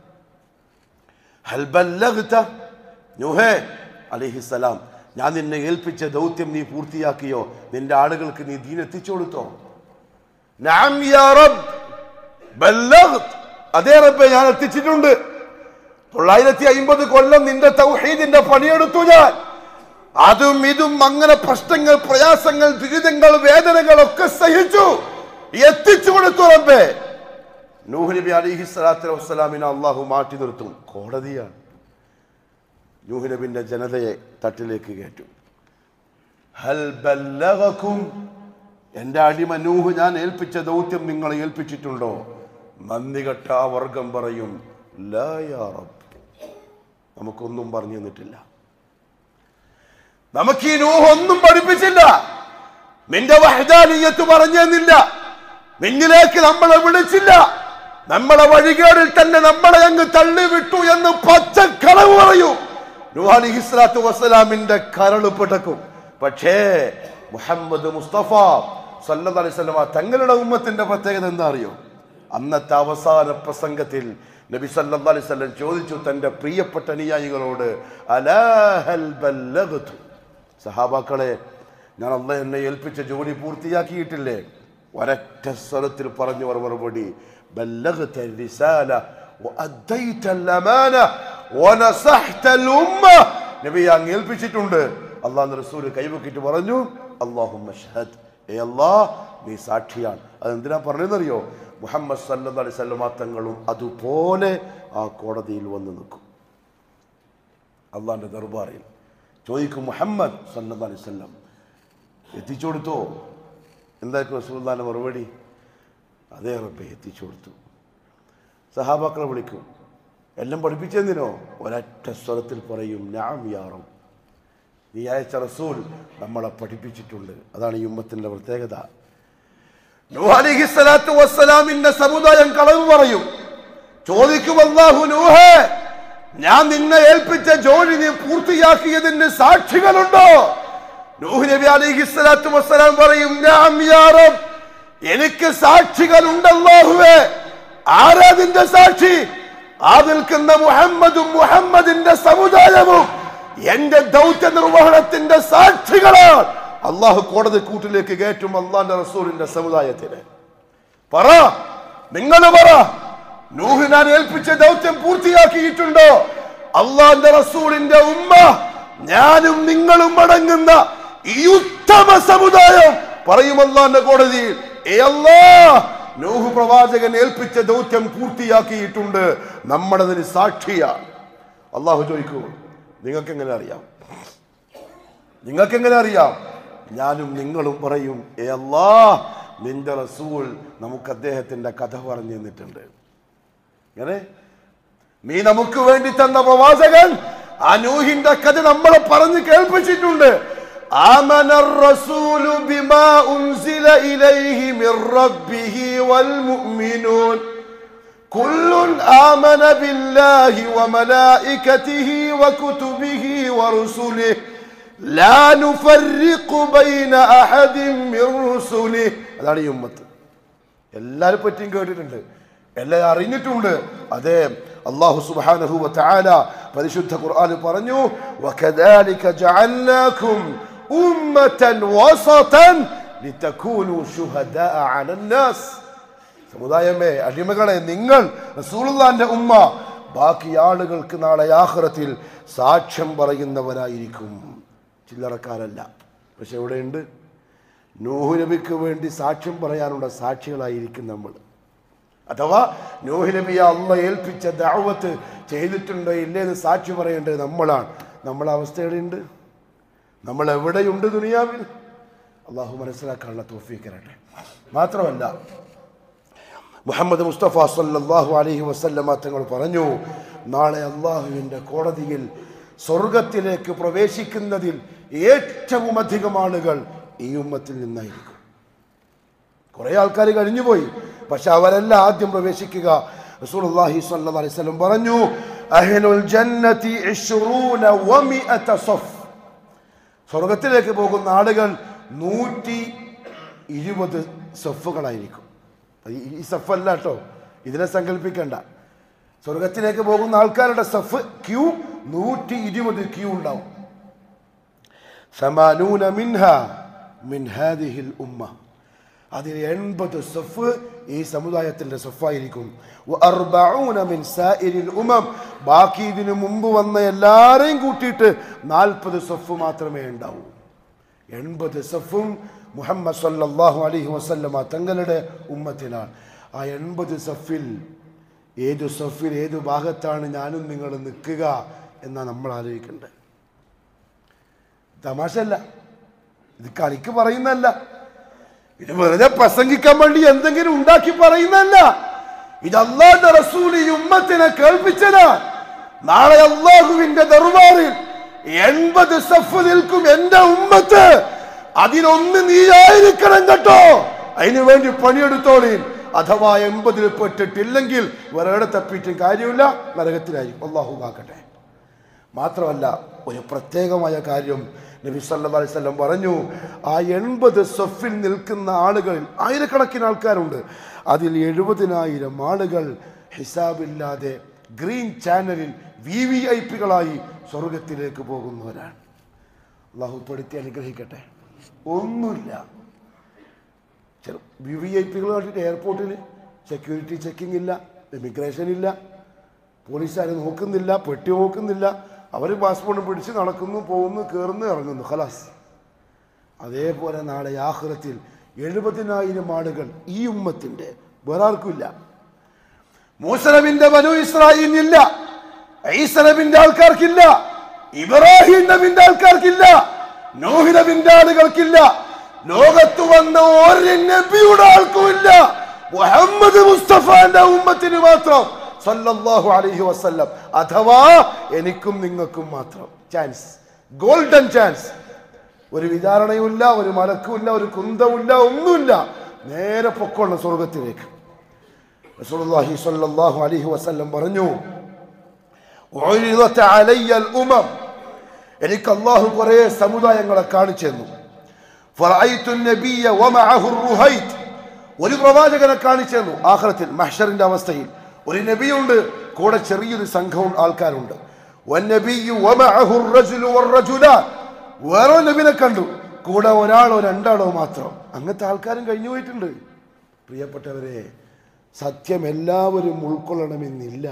ഹൽ ബല്ലഗ്ത നൂഹേ അലൈഹിസ്സലാം, ഞാൻ നിന്നെ ഏൽപ്പിച്ച ദൗത്യം നീ പൂർത്തിയാക്കിയോ? നിന്റെ ആളുകൾക്ക് നീ ദീൻ എത്തിച്ചു കൊടുത്തോ? നഅം യാ റബ്ബ് ബല്ലഗ്ത്. അതേ റബ്ബേ, ഞാൻ എത്തിച്ചിട്ടുണ്ട്. തൊള്ളായിരത്തി അമ്പത് കൊല്ലം നിന്റെ തൗഹീദിന്റെ പണിയെടുത്തു ഞാൻ. അതും ഇതും അങ്ങനെ പ്രശ്നങ്ങൾ, പ്രയാസങ്ങൾ, ദുരിതങ്ങൾ, വേദനകളൊക്കെ സഹിച്ചു, എത്തിച്ചു കൊടുത്തു റബ്ബേ. നൂഹ് നബി അലൈഹി സ്വലാത്തു വസ്സലാമിനെ അള്ളാഹു മാറ്റി നിർത്തും. കോടതിയാണ്. നൂഹ് നബിന്റെ ജനതയെ തട്ടിലേക്ക് കയറ്റും. ഹൽ ബല്ലഗകും, എന്റെ അടിമ നൂഹ് ഞാൻ ഏൽപ്പിച്ച ദൗത്യം നിങ്ങളെ ഏൽപ്പിച്ചിട്ടുണ്ടോ? നന്ദി കെട്ട ആ വർഗം പറയും, ലാ യാ റബ്ബ്, നമുക്കൊന്നും പറഞ്ഞു തന്നിട്ടില്ല, നമുക്ക് ഈ നൂഹ് ഒന്നും പഠിപ്പിച്ചില്ല, നിന്റെ വഹ്ദാനിയത്ത് പറഞ്ഞു തന്നില്ല, നിന്നിലേക്ക് നമ്മളെ വിളിച്ചില്ല, നമ്മളെ വഴികേടിൽ തന്നെ നമ്മളെ അങ്ങ് തള്ളിവിട്ടു എന്ന് പച്ചക്കളവ് പറയും. നൂഹ് അലൈഹിസ്സലാത്തു വസ്സലാമിന്റെ കരള് പിടക്കും. പക്ഷേ മുഹമ്മദ് മുസ്തഫ സല്ലല്ലാഹു അലൈഹി വസല്ലം തങ്ങളുടെ ഉമ്മത്തിന്റെ പ്രത്യേകത എന്താ അറിയോ? അന്നത്തെ അവസാന പ്രസംഗത്തിൽ നബി സല്ലല്ലാഹു അലൈഹി വസല്ലം ചോദിച്ചു തന്റെ പ്രിയപ്പെട്ട അനുയായികളോട്, അലാ ഹൽ ബല്ലഗ്തു, സഹാബാക്കളെ, ഞാൻ അല്ലാഹു എന്നെ ഏൽപ്പിച്ച ജോലി പൂർത്തിയാക്കിയിട്ടില്ലേ? ഒരൊറ്റ സ്വരത്തിൽ പറഞ്ഞു അവർ മറുപടി, ബല്ലഗ്ത റിസാല വഅദ്ദൈത അൽ-അമാന വനസഹ്ത അൽ-ഉമ്മ. നബി അങ്ങ് ഏൽപ്പിച്ചിട്ടുണ്ട്. അല്ലാഹുവിന്റെ റസൂൽ കൈവക്കിട്ട് പറഞ്ഞു, അല്ലാഹുമ്മ ഷ്ഹദ്, ഏ അല്ലാഹ് നീ സാക്ഷിയാണ്. അതെന്തിനാ പറഞ്ഞതെന്നറിയോ? മുഹമ്മദ് സല്ലല്ലാഹു അലൈഹി വസല്ലം തങ്ങളും അതുപോലെ ആ കോടതിയിൽ വന്ന് നിൽക്കും. അള്ളാഹിന്റെ ദർബാറിൽ ചോദിക്കും, മുഹമ്മദ് സല്ലല്ലാഹു അലൈഹി വസല്ലം എത്തിച്ചു കൊടുത്തോ? എന്തായിരിക്കും റസൂലുള്ളാഹിന്റെ മറുപടി? അതേ റബ്ബേ, എത്തിച്ചു കൊടുത്തു. സഹാബാക്കളെ വിളിക്കും, എല്ലാം പഠിപ്പിച്ചെന്തിനോ? ഒരൊറ്റ സ്വരത്തിൽ പറയും, നഅം യാ റബ്ബ്, നീ അയച്ച റസൂൽ നമ്മളെ പഠിപ്പിച്ചിട്ടുണ്ട്. അതാണ് ഈ ഉമ്മത്തിന്റെ പ്രത്യേകത. നൂഹ് അലൈഹിസ്സലാത്തു വസ്സലാമിന്റെ സമുദായം കളവ് പറയും. ചോദിക്കും അല്ലാഹു, നൂഹേ, ഞാൻ നിന്നെ ഏൽപ്പിച്ച ജോലി നീ പൂർത്തിയാക്കിയതിന് സാക്ഷികളുണ്ടോ? നൂഹ് നബി അലൈഹിസ്സലാത്തു വസ്സലാം പറയും, നഅം യാ റബ്ബ്, എനിക്ക് സാക്ഷികളുണ്ട് അല്ലാഹുവേ. ആരാ നിന്റെ സാക്ഷി? ആ നിൽക്കുന്ന മുഹമ്മദും മുഹമ്മദിന്റെ സമുദായവും എന്റെ ദൗത്യ നിർവഹണത്തിന്റെ സാക്ഷികളാണ്. അള്ളാഹു കോടതി കൂട്ടിലേക്ക് കയറ്റും അള്ളാന്റെ റസൂലിന്റെ സമുദായത്തിന്. പറ, നിങ്ങൾ പറ, നൂഹ് ഞാൻ ഏൽപ്പിച്ച ദൗത്യം പൂർത്തിയാക്കിയിട്ടുണ്ടോ? അള്ളാന്റെ റസൂലിന്റെ ഉമ്മ, ഞാനും നിങ്ങളും അടങ്ങുന്ന ഈ ഉത്തമ സമുദായം പറയും അള്ളാന്റെ കോടതിയിൽ, ഏ അല്ലാഹ്, നൂഹ് പ്രവാചകൻ ഏൽപ്പിച്ച ദൗത്യം പൂർത്തിയാക്കിയിട്ടുണ്ട്, നമ്മളതിന് സാക്ഷിയാണ്. അള്ളാഹു ചോദിക്കൂ, നിങ്ങൾക്ക് എങ്ങനെ അറിയാം? നിങ്ങൾക്ക് എങ്ങനെ അറിയാം? ഞാനും നിങ്ങളും പറയും, ഏ അല്ലാഹ്, നിന്റെ റസൂൽ നമുക്ക് അദ്ദേഹത്തിന്റെ കഥ പറഞ്ഞു തന്നിട്ടുണ്ട്. ഇങ്ങനെ നീ നമുക്ക് വേണ്ടി തന്ന പ്രവാചകൻ ആ നൂഹിന്റെ കഥ നമ്മളെ പറഞ്ഞു കേൾപ്പിച്ചിട്ടുണ്ട്. ആമനർ റസൂലു ബിമാ ഉൻസില ഇലൈഹി മിർ റബ്ബിഹി വൽ മുഅ്മിനൂൻ കുല്ലുൻ ആമന ബില്ലാഹി വമലായികതിഹി വകുതുബിഹി വറുസുലിഹി ലാ നുഫർരിഖു ബൈന അഹദിൻ മിർ റുസുലിഹി. അതാണ് ഈ ഉമ്മത്ത്. എല്ലാവരും പറ്റിയും കേട്ടിട്ടുണ്ട്. എല്ലാം അറിഞ്ഞിട്ടുണ്ട്. അതെ, അല്ലാഹു സുബ്ഹാനഹു വ തആല പരിശുദ്ധ ഖുർആനിൽ പറഞ്ഞു, വകദാലിക ജഅൽനാകും ഉമ്മതൻ വസതൻ ലിതകൂനു ശുഹദാഅ അലന്നാസ്. സമുദായമേ, അടിമകളെ, നിങ്ങൾ റസൂലുള്ളാഹിന്റെ ഉമ്മ ബാക്കി ആളുകൾക്ക് നാളെ ആഖിറത്തിൽ സാക്ഷ്യം പറയുന്നവരായിരിക്കും, ചില്ലറക്കാരല്ല. പക്ഷെ എവിടെയുണ്ട്? നൂഹ് നബിക്ക് വേണ്ടി സാക്ഷ്യം പറയാനുള്ള സാക്ഷികളായിരിക്കും നമ്മൾ. അഥവാ നൂഹ് നബിയെ അല്ലാഹ് ഏൽപ്പിച്ച ദഅവത്ത് ചെയ്തിട്ടുണ്ടോ ഇല്ലേന്ന് സാക്ഷി പറയേണ്ടത് നമ്മളാണ്. നമ്മളെ അവസ്ഥ എവിടെയുണ്ട്? നമ്മൾ എവിടെയുണ്ട് ദുനിയാവിൽ? അള്ളാഹു മനസ്സിലാക്കാനുള്ള തൗഫീഖ് തരട്ടെ. മാത്രമല്ല, മുഹമ്മദ് മുസ്തഫ സല്ലല്ലാഹു അലൈഹി വസല്ലമ തങ്ങൾ പറഞ്ഞു, നാളെ അള്ളാഹുവിൻ്റെ കോടതിയിൽ സ്വർഗത്തിലേക്ക് പ്രവേശിക്കുന്നതിൽ ഏറ്റവും അധികം ആളുകൾ ഈ ഉമ്മത്തിൽ നിന്നായിരിക്കും. കുറേ ആൾക്കാർ കഴിഞ്ഞുപോയി, പക്ഷെ അവരെല്ലാം ആദ്യം പ്രവേശിക്കുക. റസൂലുള്ളാഹി സ്വല്ലല്ലാഹു അലൈഹി വസല്ലം പറഞ്ഞു, അഹ്ലുൽ ജന്നതി ഇശ്റൂന വമിഅത സഫ്. സ്വർഗത്തിലേക്ക് പോകുന്ന ആളുകൾ നൂറ്റി ഇരുപത് സഫുകളായിരിക്കും. ഈ സഫല്ല കേട്ടോ, ഇതിനെ സങ്കല്പിക്കണ്ട. സ്വർഗത്തിലേക്ക് പോകുന്ന ആൾക്കാരുടെ സഫ് ക്യൂ നൂറ്റി ഇരുപത് ക്യൂ ഉണ്ടാവും. സമാനൂന മിൻഹ മിൻ ഹാദിഹിൽ ഉമ്മ. അതിൽ എൺപത് സഫ് ഈ സമുദായത്തിന്റെ സഫായിരിക്കും. വഅർബഊന മിൻ സാഇരിൽ ഉമം. ബാക്കി ഇതിനു മുമ്പ് വന്ന എല്ലാരെയും കൂട്ടിയിട്ട് നാൽപ്പത് സഫ് മാത്രമേ ഉണ്ടാവൂ. എൺപത് സഫും മുഹമ്മദ് സല്ലല്ലാഹു അലൈഹി വസല്ലമ തങ്ങളുടെ ഉമ്മത്തിനാണ്. ആ എൺപത് സഫിൽ ഏതു സഫിൽ ഏതു ഭാഗത്താണ് ഞാനും നിങ്ങൾ നിൽക്കുക എന്നാ നമ്മൾ ആലോചിക്കേണ്ടത്. തമാശല്ല, ഇത് കളിക്ക് പറയുന്നല്ല, ഇത് വെറുതെ പ്രസംഗിക്കാൻ വേണ്ടി എന്തെങ്കിലും ഉണ്ടാക്കി പറയുന്നല്ല. ഇത് അല്ലാഹുവിന്റെ റസൂൽ ഈ ഉമ്മത്തിനെ കേൾപ്പിച്ചതാ. നാളെ അല്ലാഹുവിന്റെ ദർബാറിൽ എൺപത് സഫ് നിൽക്കും എന്റെ ഉമ്മത്ത്. അതിനൊന്ന് നീയായിരിക്കണം കേട്ടോ. അതിനു വേണ്ടി പണിയെടുത്തോളീ. അഥവാ എൺപതിൽ പെട്ടിട്ടില്ലെങ്കിൽ വേറെ തപ്പിയിട്ടും കാര്യമില്ല, നരകത്തിലായിരിക്കും. അല്ലാഹു കാക്കട്ടെ. മാത്രമല്ല, ഒരു പ്രത്യേകമായ കാര്യം നബി സല്ലല്ലാഹു അലൈഹി വസല്ലം പറഞ്ഞു, ആ എൺപത് സഫിൽ നിൽക്കുന്ന ആളുകളിൽ ആയിരക്കണക്കിന് ആൾക്കാരുണ്ട്. അതിൽ എഴുപതിനായിരം ആളുകൾ ഹിസാബില്ലാതെ ഗ്രീൻ ചാനലിൽ വി വി ഐ പികളായി സ്വർഗത്തിലേക്ക് പോകുന്നവരാണ്. അള്ളാഹു പെടുത്തി അനുഗ്രഹിക്കട്ടെ. ഒന്നുമില്ല, വി വി ഐ പികൾ കണ്ടിട്ട് എയർപോർട്ടിൽ സെക്യൂരിറ്റി ചെക്കിംഗ് ഇല്ല, ഇമിഗ്രേഷൻ ഇല്ല, പോലീസുകാർ നോക്കുന്നില്ല, പെട്ടി നോക്കുന്നില്ല. അവർ പാസ്പോർട്ട് പിടിച്ച് നടക്കുന്നു, പോകുന്നു, കയറുന്നു, ഇറങ്ങുന്നു, ഖലാസ്. അതേപോലെ നാളെ ആഖിറത്തിൽ എഴുപതിനായിരം ആളുകൾ ഈ ഉമ്മത്തിന്റെ, വേറെ ആർക്കുമില്ല. മൂസ നബിന്റെ ബനൂ ഇസ്രായീലിനില്ല, ഈസ നബിന്റെ ആൾക്കാർക്കില്ല, ഇബ്രാഹിം നബിന്റെ ആൾക്കാർക്കില്ല, നോഹ് നബിന്റെ ആളുകൾക്കില്ല, ലോകത്ത് വന്ന ഒരു നബിയുടെ ആൾക്കുമില്ല. മുഹമ്മദ് മുസ്തഫാന്റെ ഉമ്മത്തിന് മാത്രം സല്ലല്ലാഹു അലൈഹി വസല്ലം. അഥവാ എനിക്കും നിങ്ങൾക്കും മാത്രം ചാൻസ്, ഗോൾഡൻ ചാൻസ്. ഒരു വിചാരണയുമില്ല, ഒരു മലക്കുമില്ല, ഒരു കുന്തവുമില്ല, ഒന്നുമില്ല. നേരെ പൊക്കോളണം സ്വർഗത്തിലേക്ക്. റസൂലുള്ളാഹി സ്വല്ലല്ലാഹു അലൈഹി വസല്ലം പറഞ്ഞു, ഉരിദത അലയ്യൽ ഉമം. എനിക്ക് അല്ലാഹു കുറേ സമുദായങ്ങളെ കാണിച്ചു തന്നു. ഫറഅയ്തു നബിയ വമഅഹു റുഹൈത്. ഒരു പ്രവാചകനെ കാണിച്ചു തന്നു. ആഖിറത്തിൽ മഹ്ശറിന്റെ അവസ്ഥയിൽ ഒരു നബിയുണ്ട്, കൂടെ ചെറിയൊരു സംഘവും ആൾക്കാരുണ്ട്. വന്നബിയ്യു വമഅഹു റജുലു വറജുലാൻ. വേറെ നബിനെ കണ്ടു, കൂടെ ഒരാളോ രണ്ടാളോ മാത്രം. അങ്ങനത്തെ ആൾക്കാരും കഴിഞ്ഞു പോയിട്ടുണ്ട്. പ്രിയപ്പെട്ടവരെ, സത്യം എല്ലാവരും ഉൾക്കൊള്ളണമെന്നില്ല.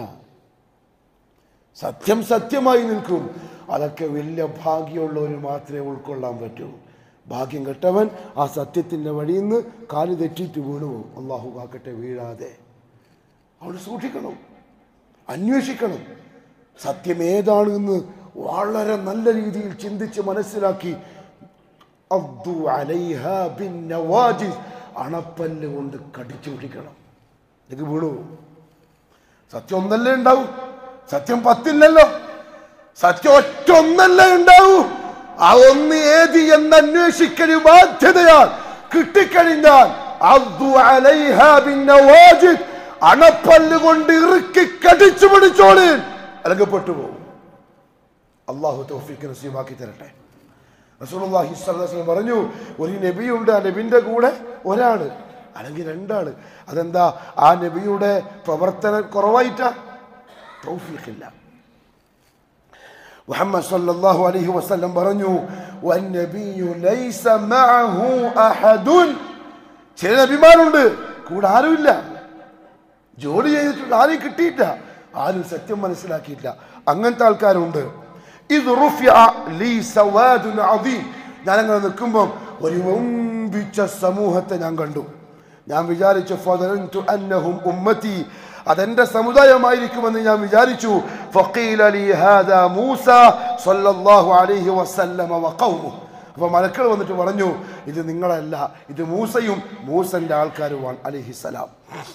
സത്യം സത്യമായി നിൽക്കും. അതൊക്കെ വലിയ ഭാഗ്യമുള്ളവർ മാത്രമേ ഉൾക്കൊള്ളാൻ പറ്റൂ. ഭാഗ്യം കെട്ടവൻ ആ സത്യത്തിൻ്റെ വഴിയിൽ നിന്ന് കാല് തെറ്റിയിട്ട് വീണുപോകും. അള്ളാഹു കാക്കട്ടെ, വീഴാതെ. അവിടെ സൂക്ഷിക്കണം, അന്വേഷിക്കണം. സത്യം ഏതാണ് എന്ന് വളരെ നല്ല രീതിയിൽ ചിന്തിച്ച് മനസ്സിലാക്കി അദ്ദു അലൈഹാ ബിന്നവാജിസ്, അണപ്പല്ല് കൊണ്ട് കടിച്ചു പിടിക്കണം. ഇത് വീണു. സത്യം ഒന്നല്ലേ ഉണ്ടാവൂ, സത്യം പത്തില്ലല്ലോ. സത്യം ഒറ്റ ഒന്നല്ലേ ഉണ്ടാവൂ. ആ ഒന്ന് ഏത് എന്ന് അന്വേഷിക്കൽ ബാധ്യതയാണ്. കിട്ടിക്കഴിഞ്ഞാൽ അദ്ദു അലൈഹാ ബിന്നവാജിസ്, അണപ്പല്ല് കൊണ്ട് ഇറുക്കി കടിച്ചു പിടിച്ചോളി, അല്ലെങ്കിൽ പെട്ടുപോകും. അള്ളാഹു തൗഫീഖ് നസീബാക്കി തരട്ടെ. റസൂലുള്ളാഹി സ്വല്ലല്ലാഹു അലൈഹി വസല്ലം പറഞ്ഞു, ഒരു നബിയുണ്ട്, ആ നബിന്റെ കൂടെ ഒരാള്. അല്ലെങ്കിൽ രണ്ടാള്. അതെന്താ? ആ നബിയുടെ പ്രവർത്തനം കുറവായിട്ടാ? തൗഫീഖില്ല. മുഹമ്മദ് സല്ലല്ലാഹു അലൈഹി വസല്ലം പറഞ്ഞു, വന്നബിയ്യു ലൈസ മഅഹു അഹദുൻ. ചില നബിമാരുണ്ട് കൂടെ ആരുമില്ല, ജോലി ചെയ്തിട്ടുണ്ട്, ആരും കിട്ടിയില്ല, ആരും സത്യം മനസ്സിലാക്കിയില്ല. അങ്ങനത്തെ ആൾക്കാരുണ്ട്. ഇത് റുഫിഅ ലീ സവാദുൻ അദീം. ഞാനങ്ങനെ നിൽക്കുമ്പോൾ ഒരു വമ്പിച്ച സമൂഹത്തെ ഞാൻ കണ്ടു. ഞാൻ വിചാരിച്ചു ഫദനന്തു അന്നഹും ഉമ്മത്തി, അതെന്റെ സമുദായമായിരിക്കുമെന്ന് ഞാൻ വിചാരിച്ചു. ഫഖീല ലീ ഹാദാ മൂസ സ്വല്ലല്ലാഹു അലൈഹി വസല്ലമ വഖൗമുഹു. അപ്പോൾ മലക്കൾ വന്നിട്ട് പറഞ്ഞു, ഇത് നിങ്ങളല്ല, ഇത് മൂസയും മൂസന്റെ ആൾക്കാരുമാണ് അലൈഹിസ്സലാം.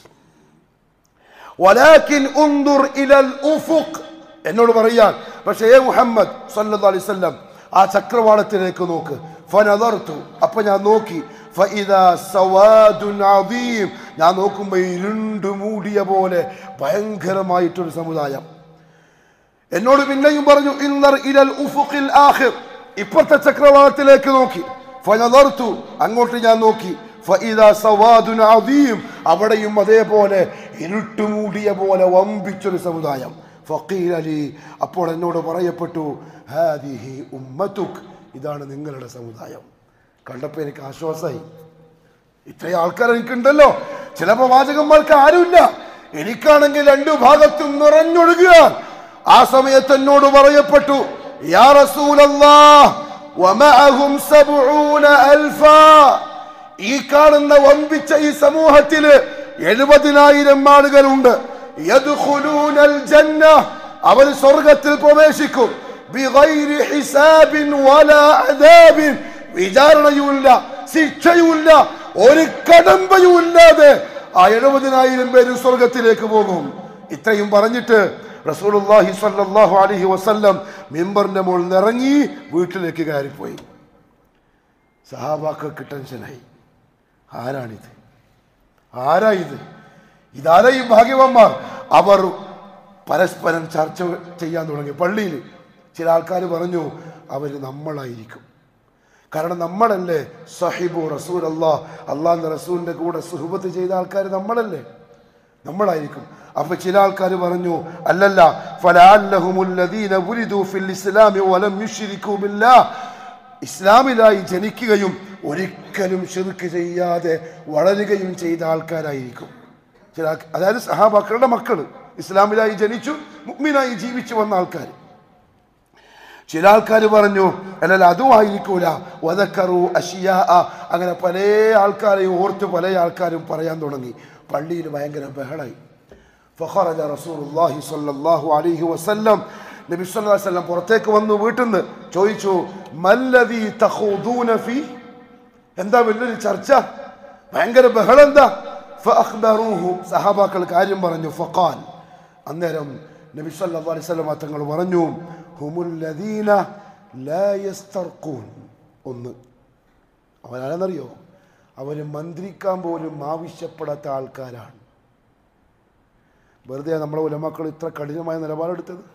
വലാകിൻ ഉൻദുർ ഇലൽ ഉഫുഖ്. എന്നോട് പറയാൻ, പക്ഷേ ഏ മുഹമ്മദ് സല്ലല്ലാഹു അലൈഹി വസല്ലം ആ ചക്രവാളത്തിലേക്ക് നോക്ക്. ഫനദർതു, അപ്പൊ ഞാൻ നോക്കി. ഫഇദാ സവാദുൻ അദീം. ഞാൻ നോക്കുമ്പോൾ ഇരുണ്ടു മൂടിയ പോലെ ഭയങ്കരമായിട്ടൊരു സമുദായം. എന്നോട് പിന്നെയും പറഞ്ഞു, ഇൻദർ ഇലൽ ഉഫുഖിൽ ആഖിർ. ഇപ്പുറത്തെ ചക്രവാളത്തിലേക്ക് നോക്കി. ഫനദർതു, അങ്ങോട്ട് ഞാൻ നോക്കി. ഫഇദാ സവാദുൻ അദീം. അവിടെയും അതേപോലെ ഇരുട്ടുമൂടിയ പോലെ വമ്പിച്ചൊരു സമുദായം. ഫഖീല ലി, അപ്പോൾ എന്നോട് പറയപ്പെട്ടു, ഹാദിഹി ഉമ്മതുക്, ഇതാണ് നിങ്ങളുടെ സമുദായം. കണ്ടപ്പോൾ എനിക്ക് ആശ്വാസമായി. ഇത്രയും ആൾക്കാർ എനിക്കുണ്ടല്ലോ. ചില പ്രവാചകന്മാർക്ക് ആരുമില്ല, എനിക്കാണെങ്കിൽ രണ്ടു ഭാഗത്തും നിറഞ്ഞൊഴുകുക. ആ സമയത്ത് എന്നോട് പറയപ്പെട്ടു, യാ റസൂലല്ലാഹ് വമഅഹും സബ്ഊന അൽഫാ. ഈ കാണുന്ന വമ്പിച്ച ഈ സമൂഹത്തില് എഴുപതിനായിരം ആളുകളുണ്ട്. യദ്ഖുലൂനൽ ജന്ന, അവർ സ്വർഗ്ഗത്തിൽ പ്രവേശിക്കും. ബിഗൈരി ഹിസാബിൻ വലാ അദാബിൻ, വിചാരണയുമില്ല, ശിക്ഷയുമില്ല, ഒരു കടമ്പയുമില്ലാതെ ആ എഴുപതിനായിരം പേര് സ്വർഗത്തിലേക്ക് പോകും. ഇത്രയും പറഞ്ഞിട്ട് റസൂലുള്ളാഹി സ്വല്ലല്ലാഹു അലൈഹി വസല്ലം മിമ്പറിന്റെ മുകളിൽ നിറങ്ങി വീട്ടിലേക്ക് കയറിപ്പോയി. സഹാബാക്കൾക്ക് ടെൻഷനായി. ആരാണിത്? ആരാ ഇത്? ഇതാരാ ഈ ഭാഗ്യവന്മാർ? അവർ പരസ്പരം ചർച്ച ചെയ്യാൻ തുടങ്ങി. പള്ളിയിൽ ചില ആൾക്കാർ പറഞ്ഞു, അവർ നമ്മളായിരിക്കും. കാരണം നമ്മളല്ലേ സഹിബു റസൂൽ അല്ലാഹ്, അള്ളാഹിന്റെ റസൂലിന്റെ കൂടെ സുഹബത്ത് ചെയ്ത ആൾക്കാർ നമ്മളല്ലേ, നമ്മളായിരിക്കും. അപ്പൊ ചില ആൾക്കാർ പറഞ്ഞു, അല്ലല്ല, ഫലഅല്ലഹുമുല്ലദീന വുലിദു ഫിൽ ഇസ്ലാമി വലം യുശ്രികൂ ബില്ലാഹ്. ഇസ്ലാമിലായി ജനിക്കുകയും ഒരിക്കലും ശിർക്ക് ചെയ്യാതെ വളരുകയും ചെയ്ത ആൾക്കാരായിരിക്കും ചില, അതായത് സഹാബാക്കളുടെ മക്കള് ഇസ്ലാമിലായി ജനിച്ചു മുഅ്മിനായി ജീവിച്ചു വന്ന ആൾക്കാർ. ചില ആൾക്കാർ പറഞ്ഞു, അല്ലല്ല, അതും ആയിരിക്കൂല. വദക്കറു അഷിയാ, അങ്ങനെ പല ആൾക്കാരെയും ഓർത്ത് പല ആൾക്കാരും പറയാൻ തുടങ്ങി. പള്ളിയിൽ ഭയങ്കര ബഹളായി. ഫഖറജ റസൂലുള്ളാഹി സ്വല്ലല്ലാഹു അലൈഹി വസല്ലം, നബി സല്ലല്ലാഹു അലൈഹി വസല്ലം പുറത്തേക്ക് വന്നു. വീട്ടിൽ നിന്ന് ചോദിച്ചു, മല്ലദീ തഖൂദൂന ഫീ, എന്താ വലിയൊരു ചർച്ച, ഭയങ്കര ബഹളം എന്താ? ഫഅഖ്ബറൂഹു, സഹാബാക്കൾ കാര്യം പറഞ്ഞു. ഫഖാൽ, അന്നേരം നബി സല്ലല്ലാഹു അലൈഹി വസല്ലം തങ്ങൾ പറഞ്ഞു, ഹുമുല്ലദീന ലാ യസ്തർഖൂൻ. ഒന്ന്, അവരാണെന്നറിയോ? അവർ മന്ത്രിക്കാൻ പോലും ആവശ്യപ്പെടാത്ത ആൾക്കാരാണ്. വെറുതെ നമ്മുടെ ഉലമാക്കൾ ഇത്ര കഠിനമായ നിലപാടെടുത്തത്?